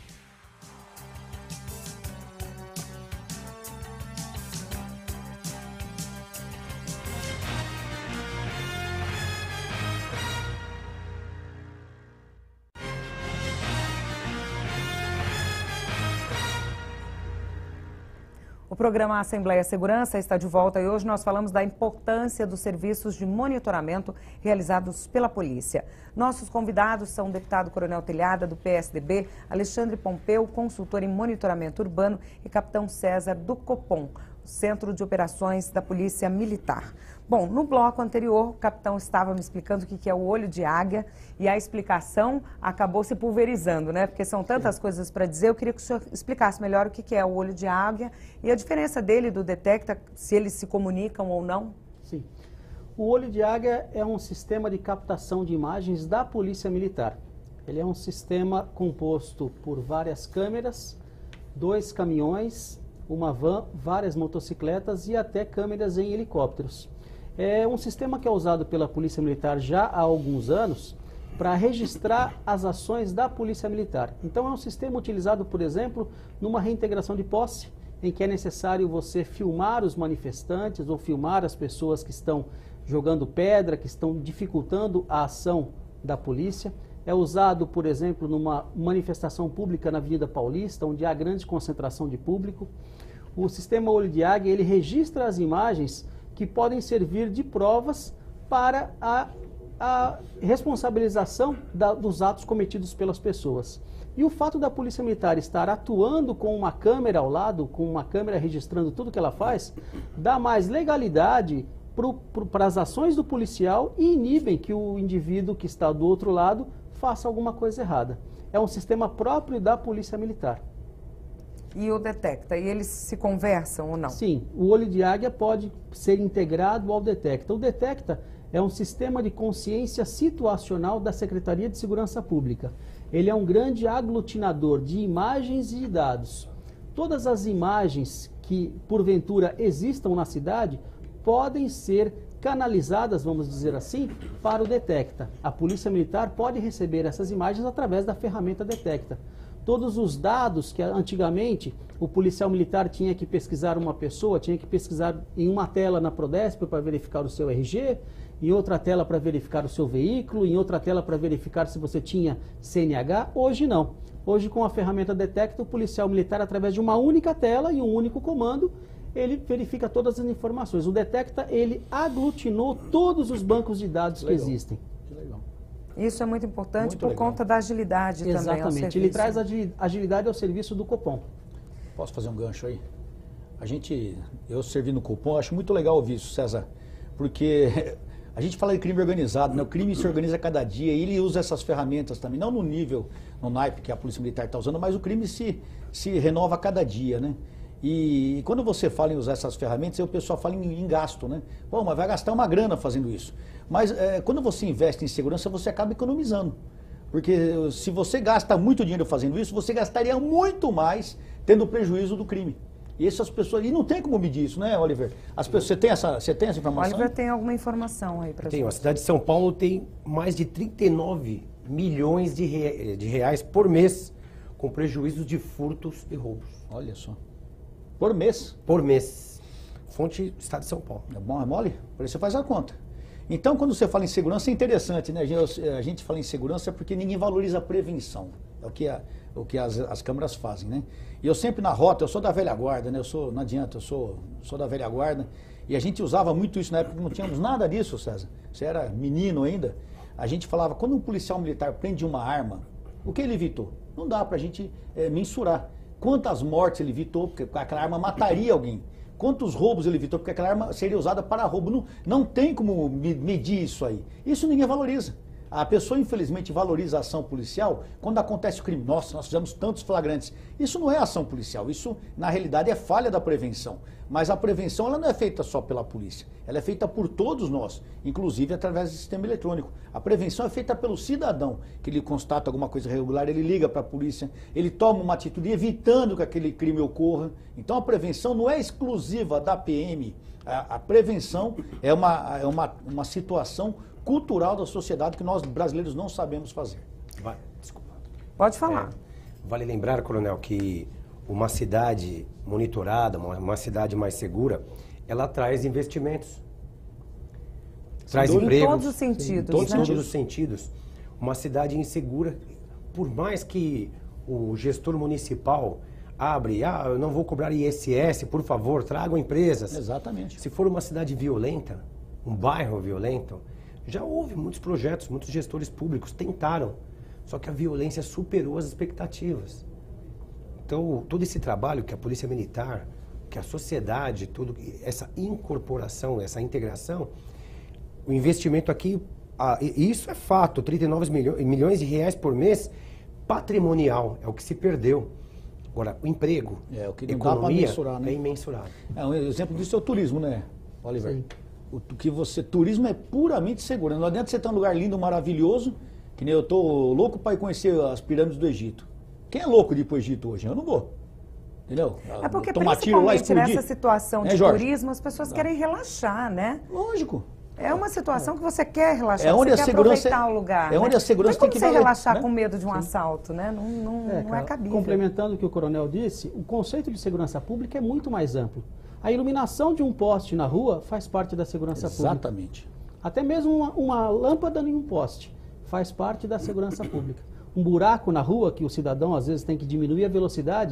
O programa Assembleia Segurança está de volta e hoje nós falamos da importância dos serviços de monitoramento realizados pela polícia. Nossos convidados são o deputado Coronel Telhada, do P S D B, Alexandre Pompeu, consultor em monitoramento urbano, e capitão César, do Copom, Centro de Operações da Polícia Militar. Bom, no bloco anterior, o capitão estava me explicando o que é o olho de águia e a explicação acabou se pulverizando, né? Porque são tantas coisas para dizer. Eu queria que o senhor explicasse melhor o que é o olho de águia e a diferença dele do Detecta, se eles se comunicam ou não.
Sim. O olho de águia é um sistema de captação de imagens da Polícia Militar. Ele é um sistema composto por várias câmeras, dois caminhões, uma van, várias motocicletas e até câmeras em helicópteros. É um sistema que é usado pela Polícia Militar já há alguns anos para registrar as ações da Polícia Militar. Então é um sistema utilizado, por exemplo, numa reintegração de posse, em que é necessário você filmar os manifestantes ou filmar as pessoas que estão jogando pedra, que estão dificultando a ação da polícia. É usado, por exemplo, numa manifestação pública na Avenida Paulista, onde há grande concentração de público. O sistema olho de águia, ele registra as imagens que que podem servir de provas para a, a responsabilização da, dos atos cometidos pelas pessoas. E o fato da Polícia Militar estar atuando com uma câmera ao lado, com uma câmera registrando tudo que ela faz, dá mais legalidade para as ações do policial e inibem que o indivíduo que está do outro lado faça alguma coisa errada. É um sistema próprio da Polícia Militar.
E o detecta? E eles se conversam ou não?
Sim, o olho de águia pode ser integrado ao detecta. O detecta é um sistema de consciência situacional da Secretaria de Segurança Pública. Ele é um grande aglutinador de imagens e de dados. Todas as imagens que, porventura, existam na cidade podem ser canalizadas, vamos dizer assim, para o detecta. A Polícia Militar pode receber essas imagens através da ferramenta detecta. Todos os dados que antigamente o policial militar tinha que pesquisar uma pessoa, tinha que pesquisar em uma tela na Prodesp para verificar o seu R G, em outra tela para verificar o seu veículo, em outra tela para verificar se você tinha C N H. Hoje não. Hoje, com a ferramenta detecta, o policial militar, através de uma única tela e um único comando, ele verifica todas as informações. O detecta, ele aglutinou todos os bancos de dados que existem.
Que legal.
Isso é muito importante
Muito
por
legal.
conta da agilidade também ao
Exatamente.
serviço.
Ele traz agi- agilidade ao serviço do Copom.
Posso fazer um gancho aí? A gente, eu servi no Copom, acho muito legal ouvir isso, César, porque a gente fala de crime organizado, né? O crime se organiza cada dia e ele usa essas ferramentas também, não no nível, no naipe que a Polícia Militar está usando, mas o crime se, se renova a cada dia, né? E, e quando você fala em usar essas ferramentas, aí o pessoal fala em, em gasto, né? Pô, mas vai gastar uma grana fazendo isso. Mas é, quando você investe em segurança, você acaba economizando. Porque se você gasta muito dinheiro fazendo isso, você gastaria muito mais tendo prejuízo do crime. E essas pessoas. E não tem como medir isso, né, Oliver? As pessoas, você, tem essa, você tem essa
O
informação?
Oliver tem alguma informação aí para
Tem, a
gente?
cidade de São Paulo tem mais de trinta e nove milhões de, re... de reais por mês com prejuízos de furtos e roubos.
Olha só. Por mês.
Por mês. Fonte do Estado de São Paulo.
É bom, é mole? Por isso você faz a conta. Então, quando você fala em segurança, é interessante, né? A gente, a gente fala em segurança porque ninguém valoriza a prevenção. É o que, a, o que as, as câmeras fazem, né? E eu sempre na rota, eu sou da velha guarda, né? Eu sou, não adianta, eu sou, sou da velha guarda. E a gente usava muito isso na época, não tínhamos nada disso, César. Você era menino ainda. A gente falava, quando um policial militar prende uma arma, o que ele evitou? Não dá pra gente é, mensurar. Quantas mortes ele evitou, porque aquela arma mataria alguém. Quantos roubos ele evitou, porque aquela arma seria usada para roubo. Não, não tem como medir isso aí. Isso ninguém valoriza. A pessoa, infelizmente, valoriza a ação policial quando acontece o crime. Nossa, nós fizemos tantos flagrantes. Isso não é ação policial, isso, na realidade, é falha da prevenção. Mas a prevenção ela não é feita só pela polícia, ela é feita por todos nós, inclusive através do sistema eletrônico. A prevenção é feita pelo cidadão, que ele constata alguma coisa irregular, ele liga para a polícia, ele toma uma atitude evitando que aquele crime ocorra. Então a prevenção não é exclusiva da P M, a, a prevenção é, uma, é uma, uma situação cultural da sociedade que nós brasileiros não sabemos fazer.
Vai, desculpa.
Pode falar.
É, vale lembrar, coronel, que uma cidade monitorada, uma, uma cidade mais segura, ela traz investimentos. Traz
Em
empregos.
todos os sentidos,
Em todos,
né?
todos os sentidos. Uma cidade insegura, por mais que o gestor municipal abre, ah, eu não vou cobrar I S S, por favor, tragam empresas.
Exatamente.
Se for uma cidade violenta, um bairro violento, já houve muitos projetos, muitos gestores públicos tentaram, só que a violência superou as expectativas. Então, todo esse trabalho que a Polícia Militar, que a sociedade, tudo, essa incorporação, essa integração, o investimento aqui, ah, isso é fato, trinta e nove milhões de reais por mês, patrimonial, é o que se perdeu. Agora, o emprego,
É, o que não
economia,
dá pra mensurar, né?
é imensurável.
É, um exemplo disso é o turismo, né, Oliver?
Sim.
O que você, turismo é puramente seguro. Não adianta você estar num lugar lindo, maravilhoso, que nem eu tô louco para ir conhecer as pirâmides do Egito. Quem é louco de ir pro Egito hoje? Eu não vou. Entendeu?
É porque
Tomar tiro lá,
principalmente
explodir.
nessa situação
Né,
de
Jorge?
turismo, as pessoas querem relaxar, né?
Lógico.
É uma situação que você quer relaxar,
É onde
você
a
quer
segurança-
aproveitar o lugar.
é onde
né?
a segurança
Não tem
tem que
como você
valer,
relaxar
né?
com medo de um assalto, né? Não, não,
É,
não
cara,
é cabível.
complementando o que o coronel disse, o conceito de segurança pública é muito mais amplo. A iluminação de um poste na rua faz parte da segurança pública.
Exatamente.
Até mesmo uma, uma lâmpada em um poste faz parte da segurança pública. Um buraco na rua que o cidadão às vezes tem que diminuir a velocidade,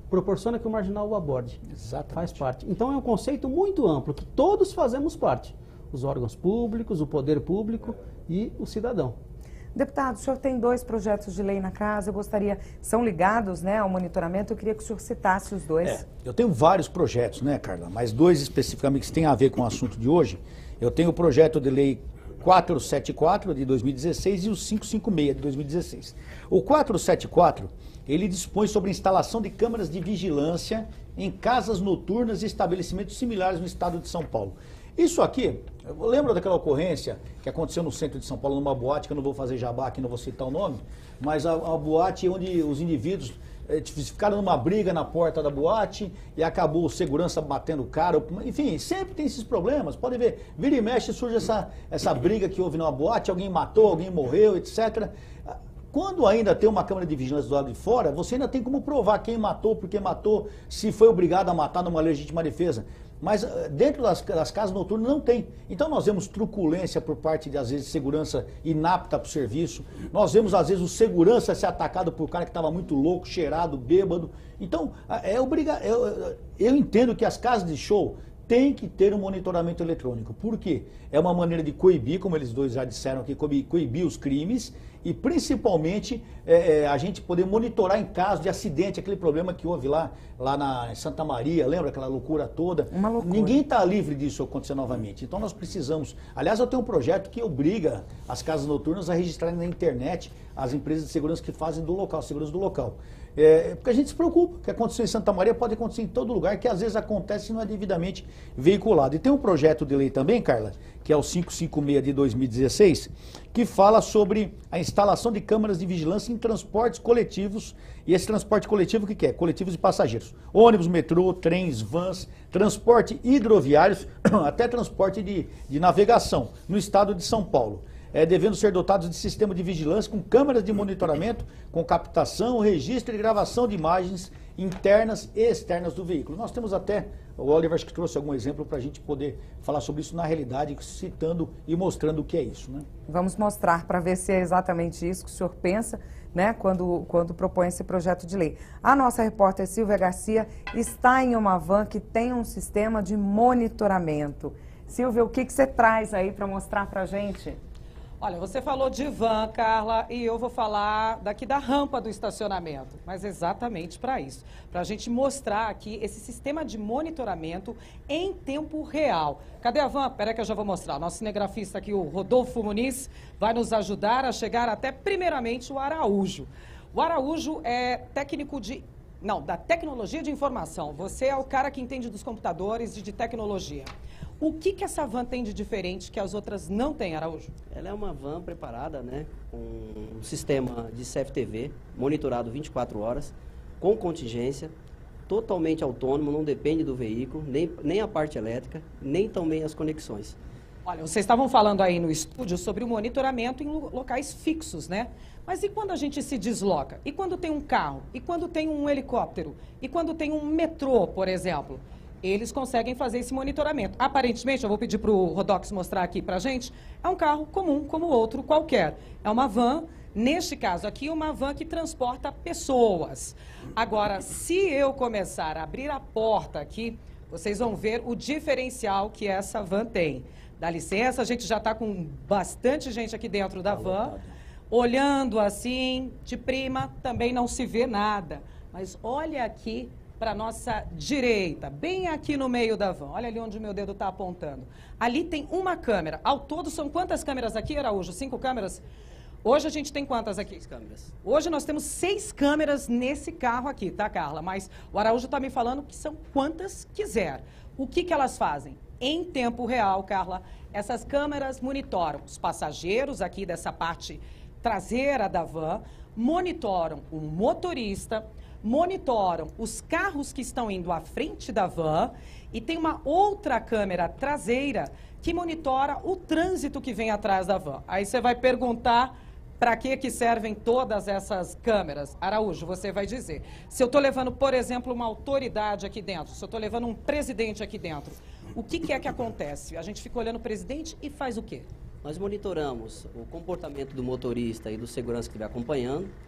proporciona que o marginal o aborde.
Exatamente.
Faz parte. Então é um conceito muito amplo, que todos fazemos parte. Os órgãos públicos, o poder público e o cidadão.
Deputado, o senhor tem dois projetos de lei na casa, eu gostaria, são ligados, né, ao monitoramento, eu queria que o senhor citasse os dois.
É, eu tenho vários projetos, né, Carla, mas dois especificamente que têm a ver com o assunto de hoje. Eu tenho o projeto de lei quatrocentos e setenta e quatro de dois mil e dezesseis e o quinhentos e cinquenta e seis de dois mil e dezesseis. O quatrocentos e setenta e quatro, ele dispõe sobre a instalação de câmeras de vigilância em casas noturnas e estabelecimentos similares no estado de São Paulo. Isso aqui, eu lembro daquela ocorrência que aconteceu no centro de São Paulo, numa boate, que eu não vou fazer jabá aqui, não vou citar o nome, mas a, a boate onde os indivíduos eh, ficaram numa briga na porta da boate e acabou o segurança batendo o cara. Enfim, sempre tem esses problemas. Pode ver, vira e mexe, surge essa, essa briga que houve numa boate, alguém matou, alguém morreu, etcétera. Quando ainda tem uma câmera de vigilância do lado de fora, você ainda tem como provar quem matou, por que matou, se foi obrigado a matar numa legítima defesa. Mas dentro das, das casas noturnas não tem. Então nós vemos truculência por parte de, às vezes, segurança inapta para o serviço. Nós vemos, às vezes, o segurança ser atacado por um cara que estava muito louco, cheirado, bêbado. Então, é obrigado. Eu, eu entendo que as casas de show têm que ter um monitoramento eletrônico. Por quê? É uma maneira de coibir, como eles dois já disseram aqui, coibir os crimes e principalmente é, é, a gente poder monitorar em caso de acidente, aquele problema que houve lá, lá na Santa Maria, lembra aquela loucura toda?
Uma loucura.
Ninguém está livre disso acontecer novamente. Então nós precisamos, aliás, eu tenho um projeto que obriga as casas noturnas a registrarem na internet as empresas de segurança que fazem do local, segurança do local. É, porque a gente se preocupa, o que aconteceu em Santa Maria pode acontecer em todo lugar, que às vezes acontece e não é devidamente veiculado. E tem um projeto de lei também, Carla, que é o quinhentos e cinquenta e seis de dois mil e dezesseis, que fala sobre a instalação de câmeras de vigilância em transportes coletivos. E esse transporte coletivo, o que, que é? Coletivos de passageiros. Ônibus, metrô, trens, vans, transporte hidroviários, até transporte de, de navegação no estado de São Paulo. É, devendo ser dotados de sistema de vigilância com câmeras de monitoramento, com captação, registro e gravação de imagens internas e externas do veículo. Nós temos até, o Oliver acho que trouxe algum exemplo para a gente poder falar sobre isso na realidade, citando e mostrando o que é isso, né?
Vamos mostrar para ver se é exatamente isso que o senhor pensa, né, quando, quando propõe esse projeto de lei. A nossa repórter Silvia Garcia está em uma van que tem um sistema de monitoramento. Silvia, o que, que você traz aí para mostrar para a gente?
Olha, você falou de van, Carla, e eu vou falar daqui da rampa do estacionamento, mas exatamente para isso, para a gente mostrar aqui esse sistema de monitoramento em tempo real. Cadê a van? Peraí que eu já vou mostrar. Nosso cinegrafista aqui, o Rodolfo Muniz, vai nos ajudar a chegar até, primeiramente, o Araújo. O Araújo é técnico de... Não, da tecnologia de informação. Você é o cara que entende dos computadores e de tecnologia. O que que essa van tem de diferente que as outras não têm, Araújo?
Ela é uma van preparada, né, com um sistema de C F T V, monitorado vinte e quatro horas, com contingência, totalmente autônomo, não depende do veículo, nem, nem a parte elétrica, nem também as conexões.
Olha, vocês estavam falando aí no estúdio sobre o monitoramento em locais fixos, né? Mas e quando a gente se desloca? E quando tem um carro? E quando tem um helicóptero? E quando tem um metrô, por exemplo? Eles conseguem fazer esse monitoramento. Aparentemente, eu vou pedir para o Rodox mostrar aqui para a gente, é um carro comum como outro qualquer. É uma van, neste caso aqui, uma van que transporta pessoas. Agora, se eu começar a abrir a porta aqui, vocês vão ver o diferencial que essa van tem. Dá licença, a gente já está com bastante gente aqui dentro da van, olhando assim, de prima, também não se vê nada. Mas olha aqui para nossa direita, bem aqui no meio da van. Olha ali onde o meu dedo está apontando. Ali tem uma câmera. Ao todo, são quantas câmeras aqui, Araújo? Cinco câmeras? Hoje a gente tem quantas aqui? Seis câmeras. Hoje nós temos seis câmeras nesse carro aqui, tá, Carla? Mas o Araújo está me falando que são quantas quiser. O que que elas fazem? Em tempo real, Carla, essas câmeras monitoram os passageiros aqui dessa parte traseira da van, monitoram o motorista, monitoram os carros que estão indo à frente da van e tem uma outra câmera traseira que monitora o trânsito que vem atrás da van. Aí você vai perguntar para que que servem todas essas câmeras. Araújo, você vai dizer. Se eu estou levando, por exemplo, uma autoridade aqui dentro, se eu estou levando um presidente aqui dentro, o que que é que acontece? A gente fica olhando o presidente e faz o quê?
Nós monitoramos o comportamento do motorista e do segurança que estiver acompanhando,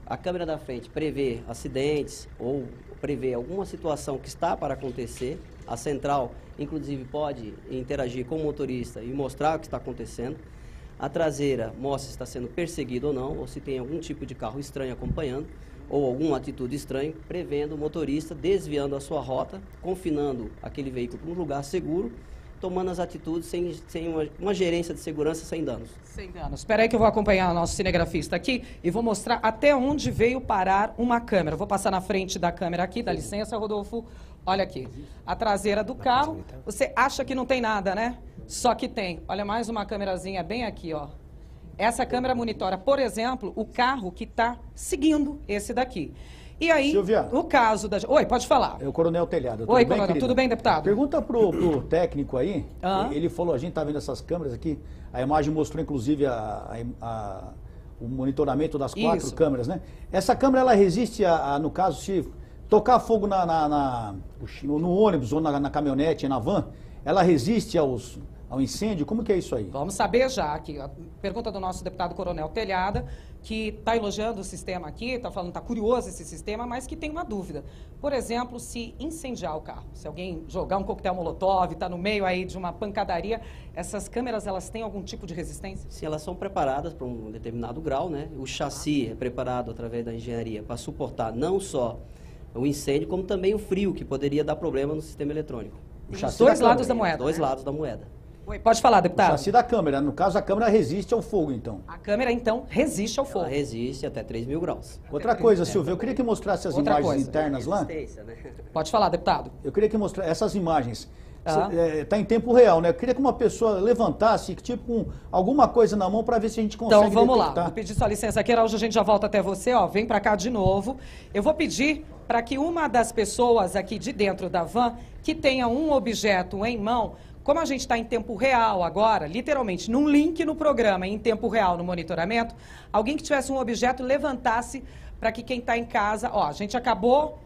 a câmera da frente prevê acidentes ou prevê alguma situação que está para acontecer, a central, inclusive, pode interagir com o motorista e mostrar o que está acontecendo. A traseira mostra se está sendo perseguido ou não, ou se tem algum tipo de carro estranho acompanhando, ou alguma atitude estranha, prevendo o motorista desviando a sua rota, confinando aquele veículo para um lugar seguro, tomando as atitudes sem, sem uma, uma gerência de segurança sem danos.
Sem danos. Espera aí que eu vou acompanhar o nosso cinegrafista aqui e vou mostrar até onde veio parar uma câmera. Vou passar na frente da câmera aqui, dá licença, Rodolfo. Olha aqui, a traseira do carro. Você acha que não tem nada, né? Só que tem. Olha mais uma câmerazinha bem aqui, ó. Essa câmera monitora, por exemplo, o carro que está seguindo esse daqui. E aí,
Silvia,
o caso da... Oi, pode falar.
É o Coronel Telhado.
Oi,
bem,
Coronel,
querido?
tudo bem, deputado?
Pergunta pro, pro técnico aí,
Ah.
ele falou, a gente tá vendo essas câmeras aqui, a imagem mostrou inclusive a, a, a, o monitoramento das quatro
Isso.
câmeras, né? Essa câmera, ela resiste, a, a, no caso, se tocar fogo na, na, na, no, no ônibus ou na, na caminhonete, na van, ela resiste aos... ao incêndio? Como que é isso aí?
Vamos saber já aqui. A pergunta do nosso deputado Coronel Telhada, que está elogiando o sistema aqui, está falando que está curioso esse sistema, mas que tem uma dúvida. Por exemplo, se incendiar o carro, se alguém jogar um coquetel molotov, está no meio aí de uma pancadaria, essas câmeras, elas têm algum tipo de resistência?
Sim, elas são preparadas para um determinado grau, né? O chassi é preparado através da engenharia para suportar não só o incêndio, como também o frio, que poderia dar problema no sistema eletrônico.
Os dois lados da moeda.
Os dois
né?
lados da moeda.
Oi, pode falar,
O
deputado.
chassi da câmera, no caso a câmera resiste ao fogo, então.
A câmera, então, resiste ao
Ela
fogo.
resiste até três mil graus.
Outra coisa, Silvio, eu queria que mostrasse as
Outra
imagens
coisa.
internas lá.
Resistência, né?
Pode falar, deputado.
Eu queria que mostrasse essas imagens.
Ah.
Está em tempo real, né? Eu queria que uma pessoa levantasse, tipo, com alguma coisa na mão para ver se a gente consegue
Então vamos lá,
detectar.
vou pedir sua licença aqui, Araújo, a gente já volta até você, ó, vem pra cá de novo. Eu vou pedir para que uma das pessoas aqui de dentro da van, que tenha um objeto em mão, como a gente está em tempo real agora, literalmente, num link no programa, em tempo real no monitoramento, alguém que tivesse um objeto levantasse para que quem está em casa, ó, a gente acabou...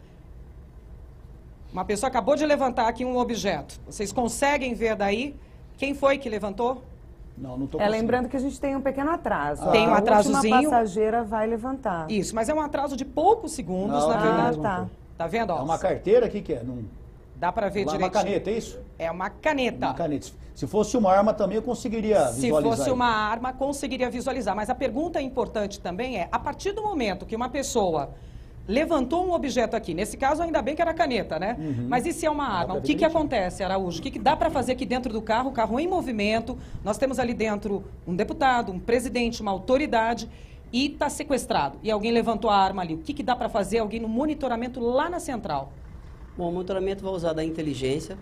Uma pessoa acabou de levantar aqui um objeto. Vocês conseguem ver daí quem foi que levantou?
Não, não tô
É,
conseguindo.
lembrando que a gente tem um pequeno atraso.
Tem um
A
atrasozinho.
última passageira vai levantar.
Isso, mas é um atraso de poucos segundos,
Não,
na
não,
verdade.
Ah, tá.
Tá vendo? Ó,
É uma carteira aqui que é? Não...
dá para ver
Lá,
direitinho.
uma caneta, é isso?
É uma caneta.
Uma caneta. Se fosse uma arma também eu conseguiria
Se
visualizar.
fosse
aí.
uma arma, conseguiria visualizar. Mas a pergunta importante também é, a partir do momento que uma pessoa levantou um objeto aqui, nesse caso ainda bem que era caneta, né?
Uhum.
Mas e se é uma arma?
pra
O
ver
que, que
direitinho.
acontece, Araújo? O que, que dá para fazer aqui dentro do carro? O carro em movimento, nós temos ali dentro um deputado, um presidente, uma autoridade e está sequestrado. E alguém levantou a arma ali. O que, que dá para fazer? Alguém no monitoramento lá na central.
Bom, o monitoramento vai usar da inteligência,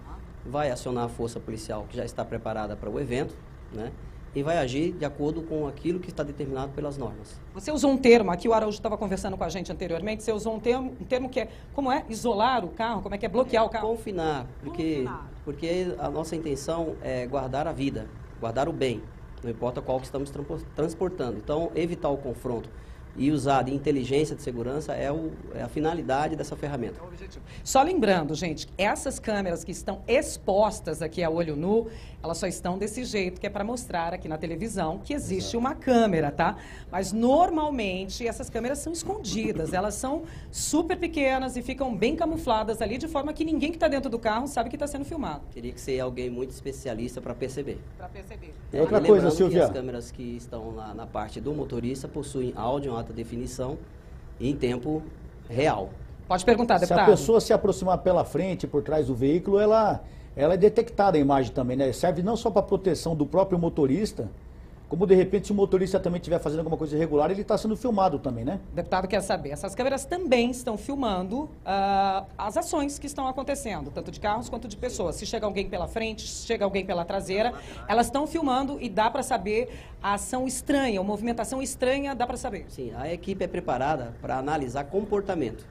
vai acionar a força policial que já está preparada para o evento, né? E vai agir de acordo com aquilo que está determinado pelas normas.
Você usou um termo, aqui o Araújo estava conversando com a gente anteriormente, você usou um termo, um termo que é, como é? Isolar o carro? Como é que é? Bloquear o carro?
Confinar, porque,
Confinar.
porque a nossa intenção é guardar a vida, guardar o bem, não importa qual que estamos trampo- transportando. Então, evitar o confronto e usar de inteligência de segurança é, o, é a finalidade dessa ferramenta.
Só lembrando, gente, essas câmeras que estão expostas aqui a olho nu, elas só estão desse jeito, que é para mostrar aqui na televisão que existe
Exato.
uma câmera, tá? Mas normalmente essas câmeras são escondidas, elas são super pequenas e ficam bem camufladas ali, de forma que ninguém que está dentro do carro sabe que está sendo filmado.
Teria que ser alguém muito especialista para perceber.
Para perceber.
E outra
E
coisa,
lembrando
Silvia.
que as câmeras que estão lá na parte do motorista possuem áudio em alta definição e em tempo real.
Pode perguntar,
Se a
deputado.
pessoa se aproximar pela frente, por trás do veículo, ela, ela é detectada a imagem também, né? Serve não só para proteção do próprio motorista, como de repente se o motorista também estiver fazendo alguma coisa irregular, ele está sendo filmado também, né?
O deputado quer saber, essas câmeras também estão filmando ah, as ações que estão acontecendo, tanto de carros quanto de pessoas. Se chega alguém pela frente, se chega alguém pela traseira, elas estão filmando e dá para saber a ação estranha, a movimentação estranha, dá para saber.
Sim, a equipe é preparada para analisar comportamento,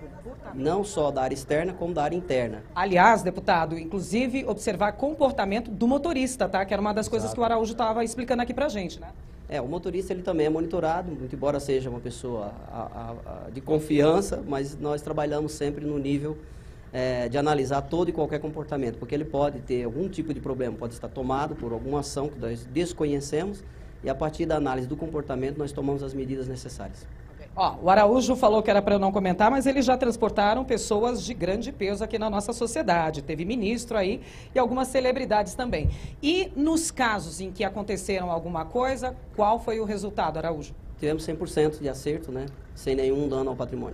não só da área externa, como da área interna.
Aliás, deputado, inclusive observar comportamento do motorista, tá? Que era uma das coisas que o Araújo estava explicando aqui pra gente, né?
É, o motorista ele também é monitorado, muito embora seja uma pessoa a- a- a- de confiança, mas nós trabalhamos sempre no nível é, de analisar todo e qualquer comportamento, porque ele pode ter algum tipo de problema, pode estar tomado por alguma ação que nós desconhecemos, e a partir da análise do comportamento nós tomamos as medidas necessárias.
Ok. Ó, o Araújo falou que era para eu não comentar, mas eles já transportaram pessoas de grande peso aqui na nossa sociedade. Teve ministro aí e algumas celebridades também. E nos casos em que aconteceram alguma coisa, qual foi o resultado, Araújo?
Tivemos cem por cento de acerto, né? Sem nenhum dano ao patrimônio.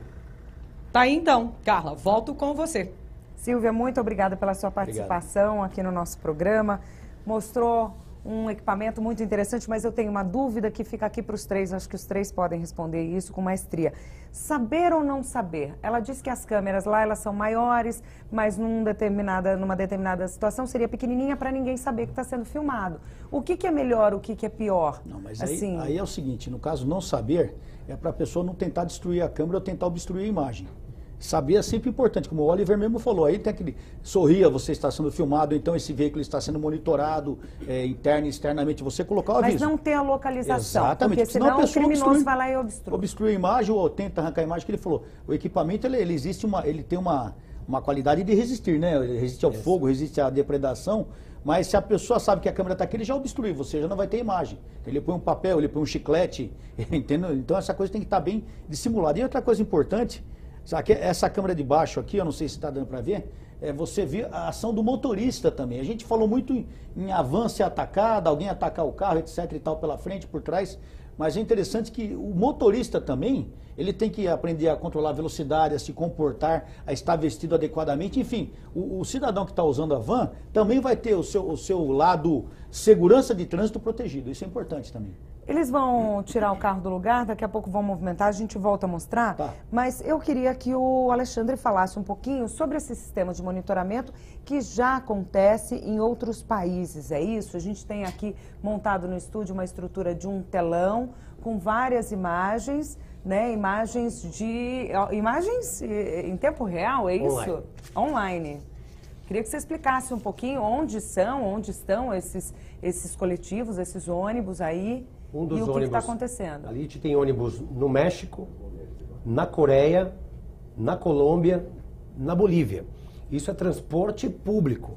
Tá aí então. Carla, volto com você.
Silvia, muito obrigada pela sua participação Obrigado. aqui no nosso programa. Mostrou um equipamento muito interessante, mas eu tenho uma dúvida que fica aqui para os três, acho que os três podem responder isso com maestria. Saber ou não saber? Ela disse que as câmeras lá, elas são maiores, mas num determinada, numa determinada situação seria pequenininha para ninguém saber que está sendo filmado. O que, que é melhor, o que, que é pior?
Não, mas
assim...
aí, aí é o seguinte, no caso não saber, é para a pessoa não tentar destruir a câmera ou tentar obstruir a imagem. Saber é sempre importante, como o Oliver mesmo falou, aí tem aquele, sorria, você está sendo filmado, então esse veículo está sendo monitorado, é, interno e externamente, você colocar o aviso.
Mas não ter a localização,
Exatamente,
porque senão, senão o criminoso obstrui, vai lá e obstrui.
Obstrui a imagem ou tenta arrancar a imagem, que ele falou, o equipamento, ele, ele existe uma, ele tem uma, uma qualidade de resistir, né? Ele resiste ao Isso. fogo, resiste à depredação, mas se a pessoa sabe que a câmera está aqui, ele já obstrui, você já não vai ter imagem. Ele põe um papel, ele põe um chiclete, entendeu? Então essa coisa tem que estar bem dissimulada. E outra coisa importante, essa câmera de baixo aqui, eu não sei se está dando para ver, é você vê a ação do motorista também. A gente falou muito em, em avanço ser atacado, alguém atacar o carro, etc e tal, pela frente, por trás, mas é interessante que o motorista também, ele tem que aprender a controlar a velocidade, a se comportar, a estar vestido adequadamente, enfim, o, o cidadão que está usando a van também vai ter o seu, o seu lado segurança de trânsito protegido, isso é importante também.
Eles vão tirar o carro do lugar, daqui a pouco vão movimentar, a gente volta a mostrar. Tá. Mas eu queria que o Alexandre falasse um pouquinho sobre esse sistema de monitoramento que já acontece em outros países, é isso? A gente tem aqui montado no estúdio uma estrutura de um telão com várias imagens, né? Imagens de... Imagens em tempo real, é isso?
Online.
Online. Queria que você explicasse um pouquinho onde são, onde estão esses, esses coletivos, esses ônibus aí.
Um dos
e o que
ônibus
está acontecendo?
Ali tem ônibus no México, na Coreia, na Colômbia, na Bolívia. Isso é transporte público.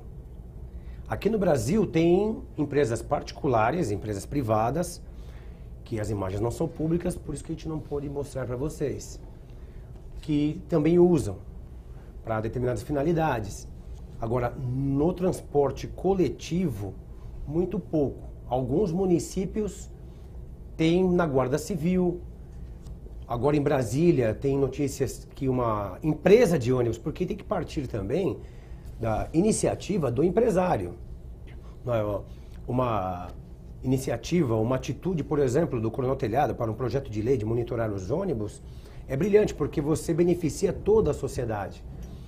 Aqui no Brasil tem empresas particulares, empresas privadas, que as imagens não são públicas, por isso que a gente não pode mostrar para vocês, que também usam para determinadas finalidades. Agora, no transporte coletivo, muito pouco. Alguns municípios tem na Guarda Civil. Agora em Brasília tem notícias que uma empresa de ônibus, porque tem que partir também da iniciativa do empresário. Uma iniciativa, uma atitude, por exemplo, do Coronel Telhado para um projeto de lei de monitorar os ônibus é brilhante, porque você beneficia toda a sociedade.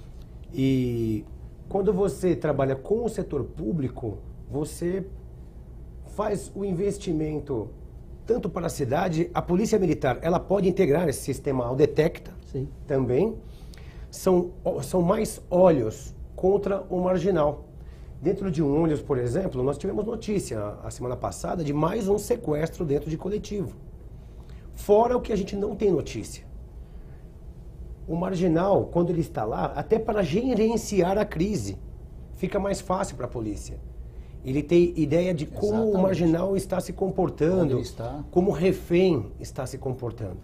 E quando você trabalha com o setor público, você faz o investimento tanto para a cidade, a Polícia Militar, ela pode integrar esse sistema ao Detecta Sim. também. São, são mais olhos contra o marginal. Dentro de um ônibus, por exemplo, nós tivemos notícia a semana passada de mais um sequestro dentro de coletivo. Fora o que a gente não tem notícia. O marginal, quando ele está lá, até para gerenciar a crise, fica mais fácil para a polícia. Ele tem ideia de como Exatamente. o marginal está se comportando, está. como o refém está se comportando.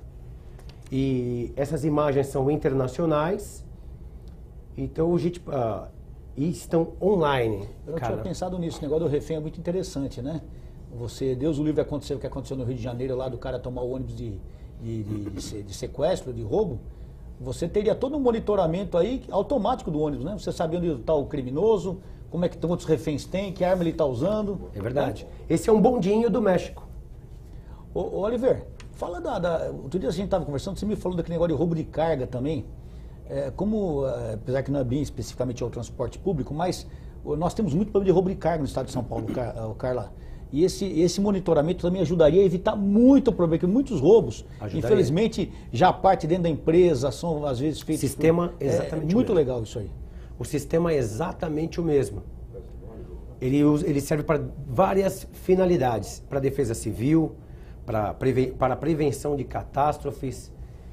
E essas imagens são internacionais, então a gente, uh, e estão online.
Eu não cara. tinha pensado nisso, o negócio do refém é muito interessante, né? Você, Deus o livre, aconteceu o que aconteceu no Rio de Janeiro, lá do cara tomar o ônibus de, de, de, de sequestro, de roubo. Você teria todo um monitoramento aí automático do ônibus, né? Você sabe onde está o criminoso, como é que outros reféns têm, que arma ele está usando.
É verdade. Né? Esse é um bondinho do México.
Ô, ô Oliver, fala da, da... Outro dia a gente estava conversando, você me falou daquele negócio de roubo de carga também. É, como, apesar que não é bem especificamente ao transporte público, mas nós temos muito problema de roubo de carga no estado de São Paulo, Car, Carla. E esse, esse monitoramento também ajudaria a evitar muito problema, porque muitos roubos, ajudaria. Infelizmente, já parte dentro da empresa, são às vezes feitos...
Sistema
por,
exatamente
é, muito legal isso aí.
O sistema é exatamente o mesmo. Ele, usa, ele serve para várias finalidades, para defesa civil, para, preve, para prevenção de catástrofes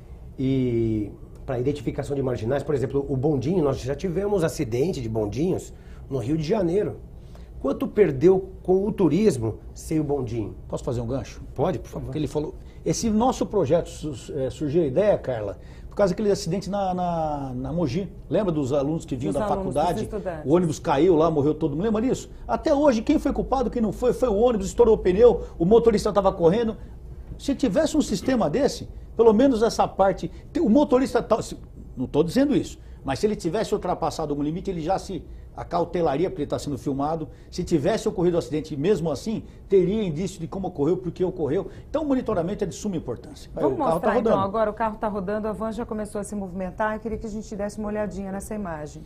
e para identificação de marginais. Por exemplo, o bondinho, nós já tivemos acidente de bondinhos no Rio de Janeiro. Quanto perdeu com o turismo sem o bondinho?
Posso fazer um gancho?
Pode, por favor.
Porque ele falou, Esse nosso projeto é, surgiu a ideia, Carla, por causa daquele acidente na, na, na Mogi. Lembra dos alunos que vinham
Dos
da
alunos,
faculdade?
dos
O ônibus caiu lá, morreu todo mundo. Lembra disso? Até hoje, quem foi culpado, quem não foi, foi o ônibus, estourou o pneu, o motorista estava correndo. Se tivesse um sistema desse, pelo menos essa parte... O motorista... Tá, não estou dizendo isso, mas se ele tivesse ultrapassado algum limite, ele já se acautelaria, porque ele está sendo filmado. Se tivesse ocorrido o acidente, mesmo assim, teria indício de como ocorreu, por que ocorreu. Então, o monitoramento é de suma importância.
Vamos
o carro
mostrar,
tá rodando.
então, agora o carro está rodando, a van já começou a se movimentar. Eu queria que a gente desse uma olhadinha nessa imagem.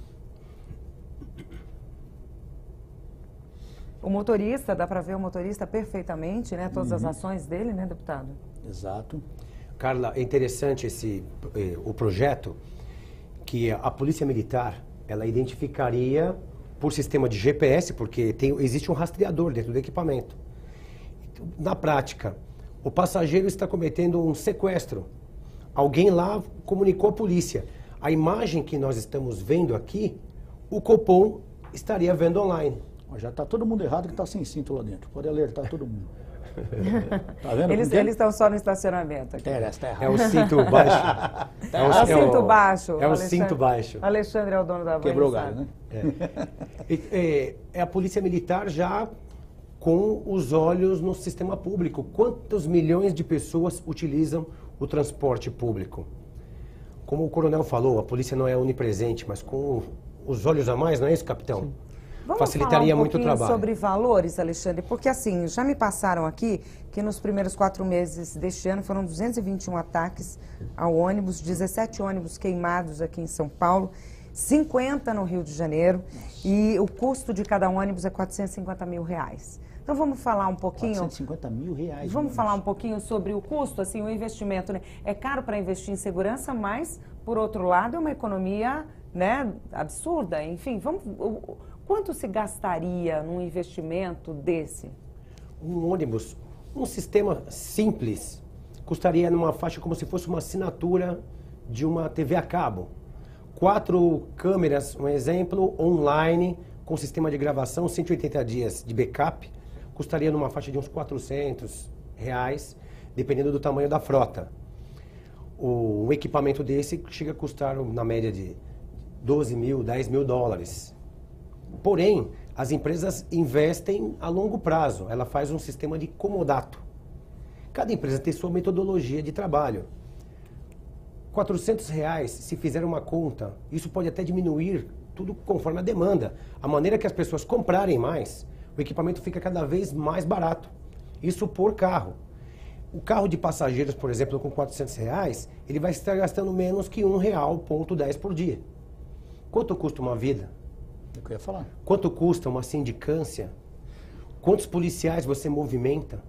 O motorista, dá para ver o motorista perfeitamente, né? Todas uhum. as ações dele, né, deputado?
Exato.
Carla, é interessante esse, eh, o projeto, que a Polícia Militar, ela identificaria por sistema de G P S, porque tem, existe um rastreador dentro do equipamento. Na prática, o passageiro está cometendo um sequestro. Alguém lá comunicou à polícia. A imagem que nós estamos vendo aqui, o Copom estaria vendo online.
Já está todo mundo errado que está sem cinto lá dentro. Pode alertar todo mundo. Tá vendo?
Eles eles estão só no estacionamento aqui.
É, é o cinto baixo.
É o, é o cinto baixo.
É o cinto baixo.
Alexandre é o dono da van.
Quebrou o galho, né?
É. É, é a Polícia Militar já com os olhos no sistema público. Quantos milhões de pessoas utilizam o transporte público? Como o coronel falou, a polícia não é onipresente, mas com os olhos a mais, não é isso, capitão?
Sim. Vamos
Facilitaria
falar um
muito o trabalho.
Sobre valores, Alexandre, porque assim, já me passaram aqui que nos primeiros quatro meses deste ano foram duzentos e vinte e um ataques ao ônibus, dezessete ônibus queimados aqui em São Paulo, cinquenta no Rio de Janeiro, e o custo de cada ônibus é quatrocentos e cinquenta mil reais. Então vamos falar um pouquinho...
quatrocentos e cinquenta mil reais.
Vamos falar um pouquinho sobre o custo, assim, o investimento, né? É caro para investir em segurança, mas, por outro lado, é uma economia, né, absurda. Enfim, vamos... Quanto se gastaria num investimento desse?
Um ônibus, um sistema simples, custaria numa faixa como se fosse uma assinatura de uma T V a cabo. Quatro câmeras, um exemplo, online, com sistema de gravação, cento e oitenta dias de backup, custaria numa faixa de uns quatrocentos reais, dependendo do tamanho da frota. O, um equipamento desse chega a custar na média de doze mil, dez mil dólares. Porém, as empresas investem a longo prazo. Ela faz um sistema de comodato. Cada empresa tem sua metodologia de trabalho. quatrocentos reais, se fizer uma conta, isso pode até diminuir tudo conforme a demanda. A maneira que as pessoas comprarem mais, o equipamento fica cada vez mais barato. Isso por carro. O carro de passageiros, por exemplo, com quatrocentos reais, ele vai estar gastando menos que um real ponto dez por dia. Quanto custa uma vida?
É o que eu ia falar.
Quanto custa uma sindicância? Quantos policiais você movimenta?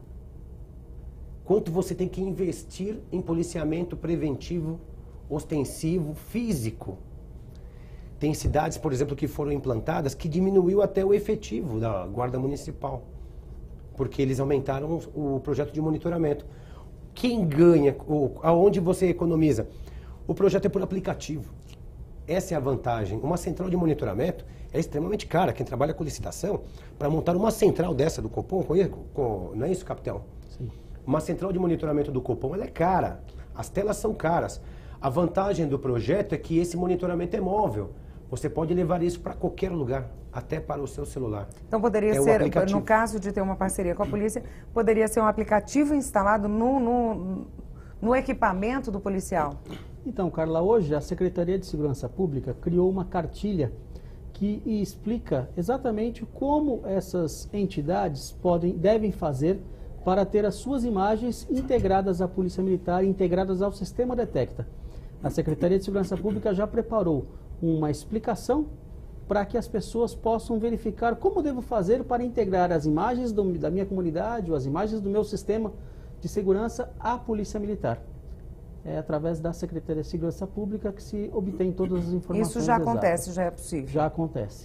Quanto você tem que investir em policiamento preventivo, ostensivo, físico? Tem cidades, por exemplo, que foram implantadas que diminuiu até o efetivo da Guarda Municipal, porque eles aumentaram o projeto de monitoramento. Quem ganha, aonde você economiza? O projeto é por aplicativo. Essa é a vantagem. Uma central de monitoramento é extremamente cara. Quem trabalha com licitação, para montar uma central dessa do Copom, não é isso, capitão? Sim. Uma central de monitoramento do Copom, ela é cara. As telas são caras. A vantagem do projeto é que esse monitoramento é móvel. Você pode levar isso para qualquer lugar, até para o seu celular.
Então poderia
é
ser, no caso de ter uma parceria com a polícia, poderia ser um aplicativo instalado no, no, no equipamento do policial?
Então, Carla, hoje a Secretaria de Segurança Pública criou uma cartilha que explica exatamente como essas entidades podem, devem fazer para ter as suas imagens integradas à Polícia Militar, integradas ao sistema Detecta. A Secretaria de Segurança Pública já preparou uma explicação para que as pessoas possam verificar como devo fazer para integrar as imagens do, da minha comunidade ou as imagens do meu sistema de segurança à Polícia Militar. É através da Secretaria de Segurança Pública que se obtém todas as informações.
Isso já
exatas.
acontece, já é possível?
Já acontece.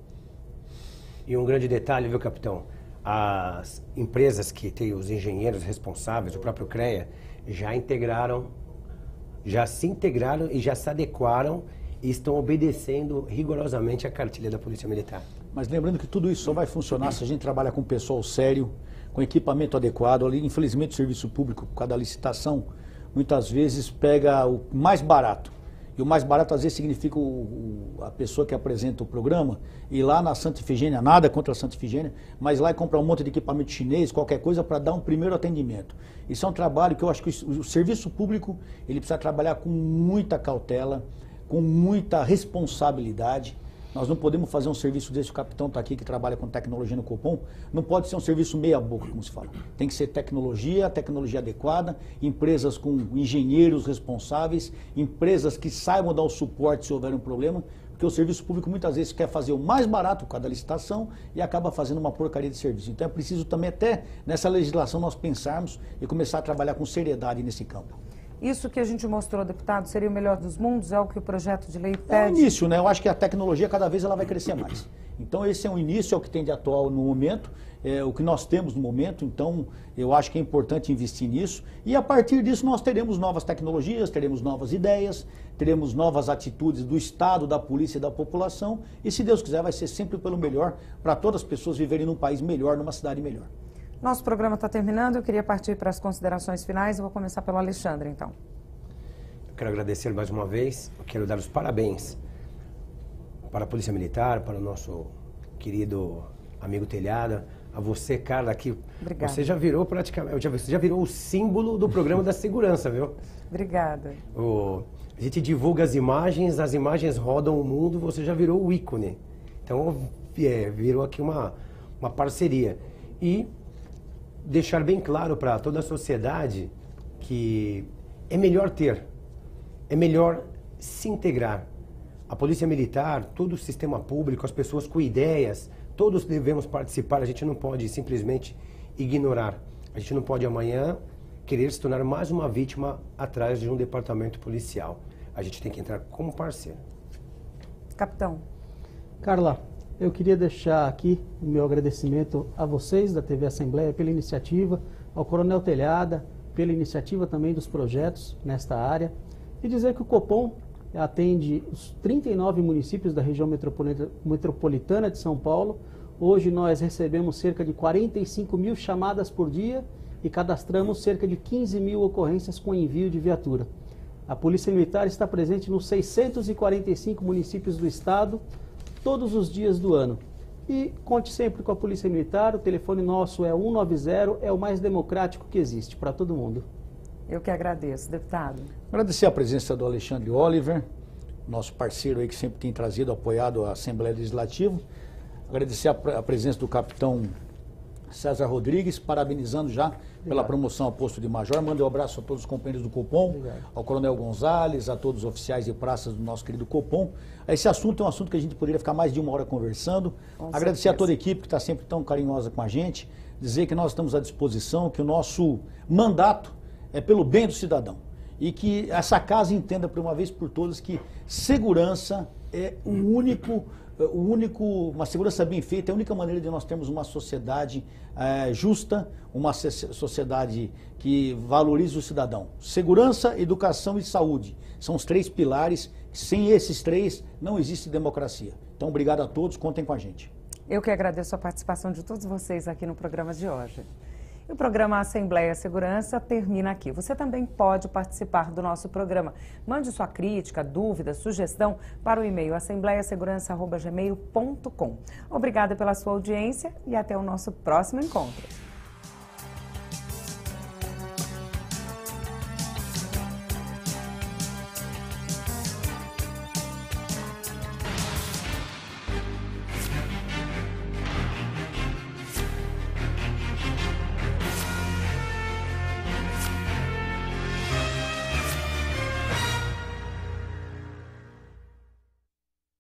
E um grande detalhe, viu, capitão? As empresas que têm os engenheiros responsáveis, o próprio CREA, já integraram, já se integraram e já se adequaram e estão obedecendo rigorosamente a cartilha da Polícia Militar.
Mas lembrando que tudo isso só vai funcionar se a gente trabalha com pessoal sério, com equipamento adequado. Ali, infelizmente, o serviço público, por causa da licitação, muitas vezes pega o mais barato. E o mais barato, às vezes, significa o, o, a pessoa que apresenta o programa ir lá na Santa Efigênia, nada contra a Santa Efigênia, mas lá e comprar um monte de equipamento chinês, qualquer coisa, para dar um primeiro atendimento. Isso é um trabalho que eu acho que o, o serviço público ele precisa trabalhar com muita cautela, com muita responsabilidade. Nós não podemos fazer um serviço desse, o capitão está aqui que trabalha com tecnologia no Copom, não pode ser um serviço meia boca, como se fala. Tem que ser tecnologia, tecnologia adequada, empresas com engenheiros responsáveis, empresas que saibam dar o suporte se houver um problema, porque o serviço público muitas vezes quer fazer o mais barato por causa da licitação e acaba fazendo uma porcaria de serviço. Então é preciso também até nessa legislação nós pensarmos e começar a trabalhar com seriedade nesse campo.
Isso que a gente mostrou, deputado, seria o melhor dos mundos? É o que o projeto de lei pede?
É o início, né? Eu acho que a tecnologia cada vez ela vai crescer mais. Então esse é um início, é o que tem de atual no momento, é o que nós temos no momento, então eu acho que é importante investir nisso. E a partir disso nós teremos novas tecnologias, teremos novas ideias, teremos novas atitudes do Estado, da polícia e da população. E se Deus quiser vai ser sempre pelo melhor, para todas as pessoas viverem num país melhor, numa cidade melhor.
Nosso programa está terminando, eu queria partir para as considerações finais, eu vou começar pelo Alexandre, então.
Eu quero agradecer mais uma vez, eu quero dar os parabéns para a Polícia Militar, para o nosso querido amigo Telhada, a você, Carla, que
Obrigada. Você
já virou praticamente, você já virou o símbolo do programa da segurança, viu?
Obrigada.
O, a gente divulga as imagens, as imagens rodam o mundo, você já virou o ícone. Então, é, virou aqui uma, uma parceria. E deixar bem claro para toda a sociedade que é melhor ter, é melhor se integrar. A Polícia Militar, todo o sistema público, as pessoas com ideias, todos devemos participar, a gente não pode simplesmente ignorar. A gente não pode amanhã querer se tornar mais uma vítima atrás de um departamento policial. A gente tem que entrar como parceiro.
Capitão.
Carla, eu queria deixar aqui o meu agradecimento a vocês da T V Assembleia pela iniciativa, ao Coronel Telhada pela iniciativa também dos projetos nesta área e dizer que o Copom atende os trinta e nove municípios da região metropolitana de São Paulo. Hoje nós recebemos cerca de quarenta e cinco mil chamadas por dia e cadastramos cerca de quinze mil ocorrências com envio de viatura. A Polícia Militar está presente nos seiscentos e quarenta e cinco municípios do estado, todos os dias do ano. E conte sempre com a Polícia Militar, o telefone nosso é um nove zero, é o mais democrático que existe para todo mundo.
Eu que agradeço, deputado.
Agradecer a presença do Alexandre Oliver, nosso parceiro aí que sempre tem trazido, apoiado a Assembleia Legislativa. Agradecer a, a presença do capitão César Rodrigues, parabenizando já Obrigado. Pela promoção ao posto de major. Mando um abraço a todos os companheiros do Copom, Obrigado. Ao Coronel Gonzalez, a todos os oficiais e praças do nosso querido Copom. Esse assunto é um assunto que a gente poderia ficar mais de uma hora conversando. Com Agradecer certeza. A toda a equipe que está sempre tão carinhosa com a gente. Dizer que nós estamos à disposição, que o nosso mandato é pelo bem do cidadão. E que essa casa entenda por uma vez por todas que segurança é o único... O único, uma segurança bem feita é a única maneira de nós termos uma sociedade é, justa, uma sociedade que valoriza o cidadão. Segurança, educação e saúde são os três pilares. Sem esses três, não existe democracia. Então, obrigado a todos, contem com a gente.
Eu que agradeço a participação de todos vocês aqui no programa de hoje. E o programa Assembleia Segurança termina aqui. Você também pode participar do nosso programa. Mande sua crítica, dúvida, sugestão para o e-mail assembleia segurança arroba gmail ponto com. Obrigada pela sua audiência e até o nosso próximo encontro.